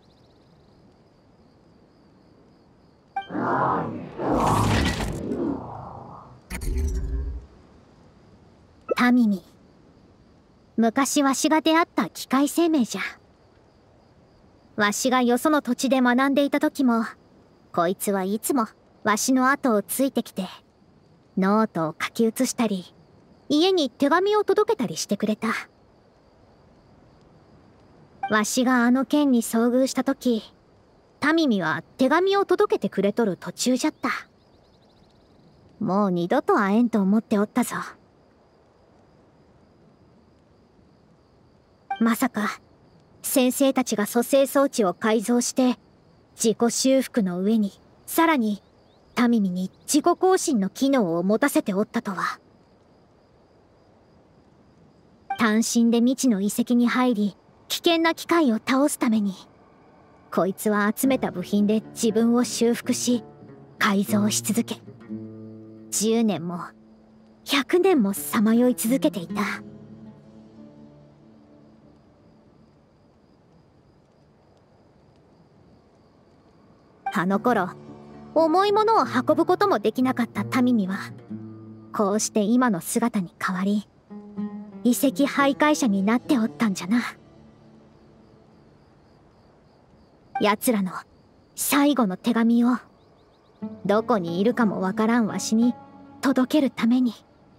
タミミ、昔わしが出会った機械生命じゃ。わしがよその土地で学んでいた時も、こいつはいつもわしの後をついてきて、ノートを書き写したり、家に手紙を届けたりしてくれた。わしがあの件に遭遇した時、タミミは手紙を届けてくれとる途中じゃった。もう二度と会えんと思っておったぞ。まさか先生たちが蘇生装置を改造して自己修復の上にさらにタミミに自己更新の機能を持たせておったとは。単身で未知の遺跡に入り危険な機械を倒すために、こいつは集めた部品で自分を修復し改造し続け、じゅうねんもひゃくねんもさまよい続けていた。あの頃重いものを運ぶこともできなかったタミミは、こうして今の姿に変わり遺跡徘徊者になっておったんじゃな。奴らの最後の手紙をどこにいるかもわからんわしに届けるために。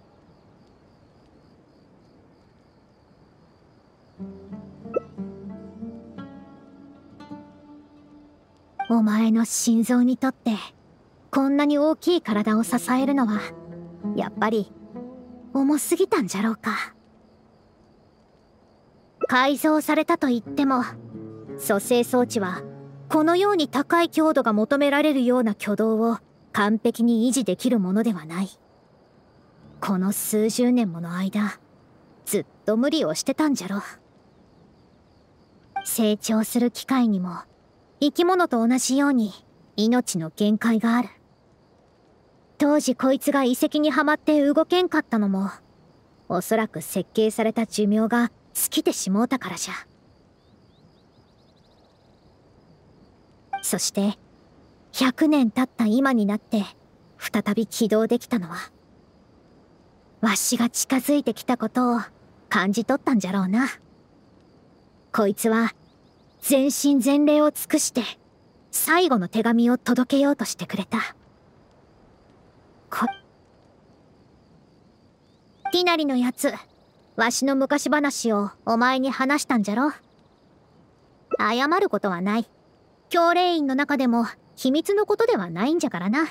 お前の心臓にとってこんなに大きい体を支えるのはやっぱり重すぎたんじゃろうか。改造されたといっても蘇生装置はこのように高い強度が求められるような挙動を完璧に維持できるものではない。この数十年もの間ずっと無理をしてたんじゃろう。成長する機械にも生き物と同じように命の限界がある。当時こいつが遺跡にはまって動けんかったのも、おそらく設計された寿命が尽きてしもうたからじゃ。そしてひゃくねん経った今になって再び起動できたのは、わしが近づいてきたことを感じ取ったんじゃろうな。こいつは全身全霊を尽くして最後の手紙を届けようとしてくれた。こティナリのやつ、わしの昔話をお前に話したんじゃろ。謝ることはない。教令員の中でも秘密のことではないんじゃからな。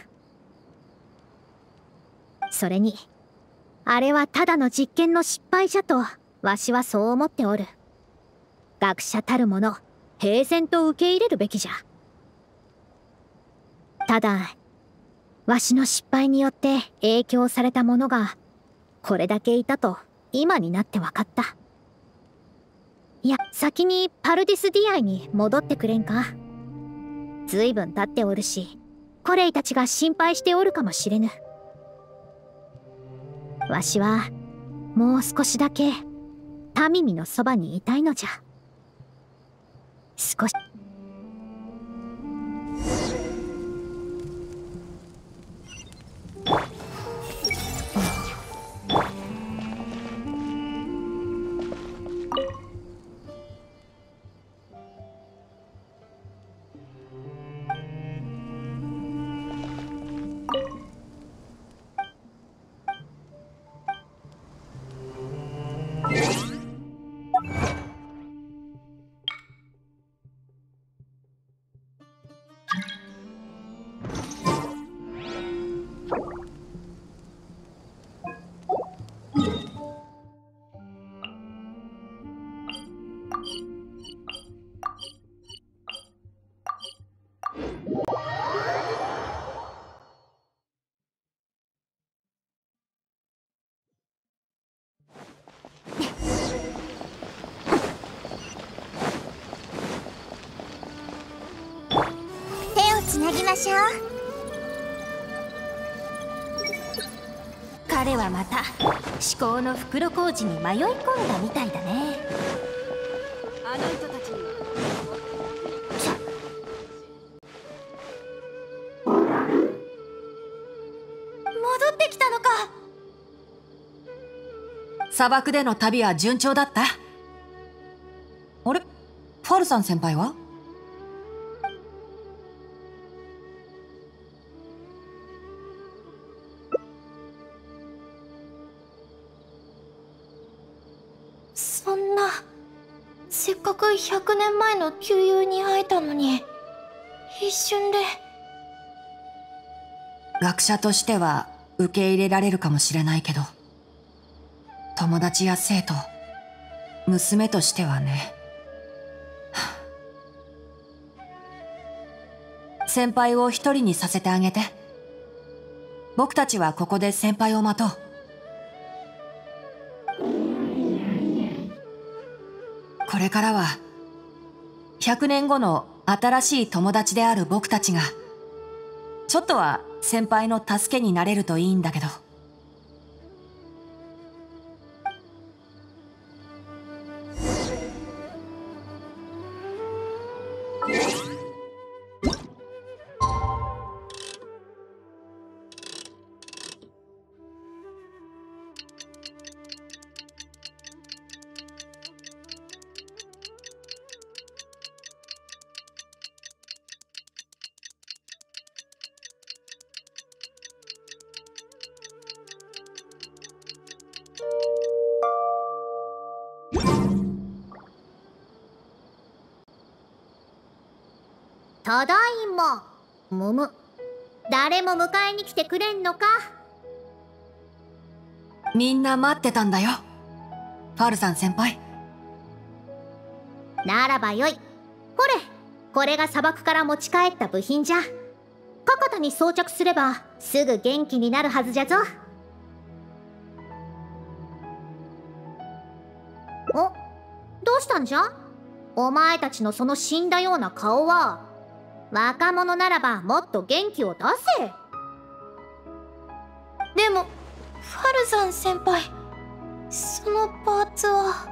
それにあれはただの実験の失敗じゃとわしはそう思っておる。学者たるもの平然と受け入れるべきじゃ。ただわしの失敗によって影響された者がこれだけいたと今になって分かった。いや、先にパルディスディアイに戻ってくれんか。ずいぶん経っておるし、コレイたちが心配しておるかもしれぬ。わしはもう少しだけタミミのそばにいたいのじゃ。少しつなぎましょう。 彼はまた思考の袋小路に迷い込んだみたいだね。 あの人たちに戻ってきたのか。 砂漠での旅は順調だった？あれ、ファルさん先輩は？ そんな、せっかくひゃくねんまえの旧友に会えたのに、一瞬で。 学者としては受け入れられるかもしれないけど、友達や生徒、娘としてはね。先輩を一人にさせてあげて。僕たちはここで先輩を待とう。これからはひゃくねんごの新しい友達である僕たちがちょっとは先輩の助けになれるといいんだけど。 ただいま。むむ。誰も迎えに来てくれんのか？ みんな待ってたんだよ、ファルさん先輩。 ならばよい。ほれ、これが砂漠から持ち帰った部品じゃ。かかたに装着すればすぐ元気になるはずじゃぞ。お、どうしたんじゃ？お前たちのその死んだような顔は。若者ならばもっと元気を出せ。 でもファルザン先輩、そのパーツは。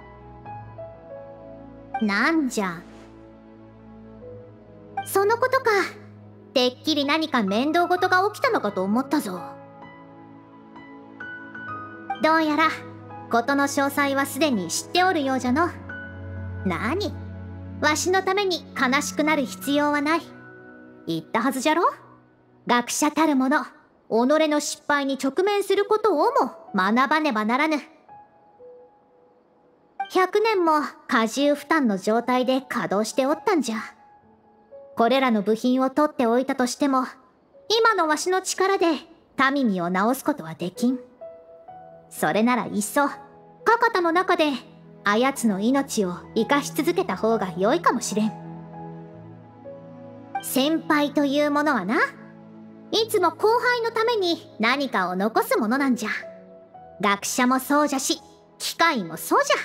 なんじゃ、そのことか。てっきり何か面倒事が起きたのかと思ったぞ。どうやら事の詳細はすでに知っておるようじゃの。何、わしのために悲しくなる必要はない。言ったはずじゃろ。学者たる者、己の失敗に直面することをも学ばねばならぬ。ひゃくねんも荷重負担の状態で稼働しておったんじゃ。これらの部品を取っておいたとしても、今のわしの力で民見を治すことはできん。それならいっそ、かかたの中であやつの命を生かし続けた方が良いかもしれん。先輩というものはな、いつも後輩のために何かを残すものなんじゃ。学者もそうじゃし、機械もそうじゃ。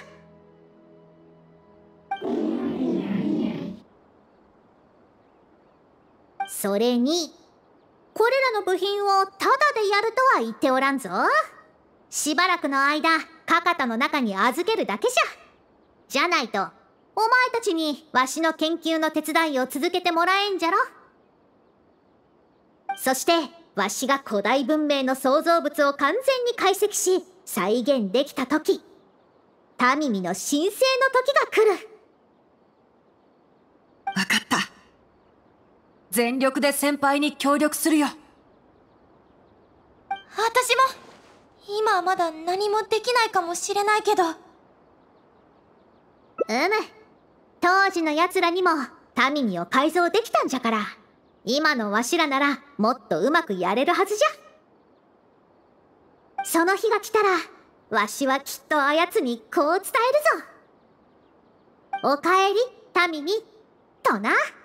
それに、これらの部品をタダでやるとは言っておらんぞ。しばらくの間、かかたの中に預けるだけじゃ。じゃないと、お前たちにわしの研究の手伝いを続けてもらえんじゃろ。そして、わしが古代文明の創造物を完全に解析し、再現できたとき、民見の神聖の時が来る。 わかった。全力で先輩に協力するよ。 私も今はまだ何もできないかもしれないけど。うむ、 当時の奴らにも民見を改造できたんじゃから、今のわしらならもっとうまくやれるはずじゃ。その日が来たら、わしはきっとあやつにこう伝えるぞ。おかえり民見とな。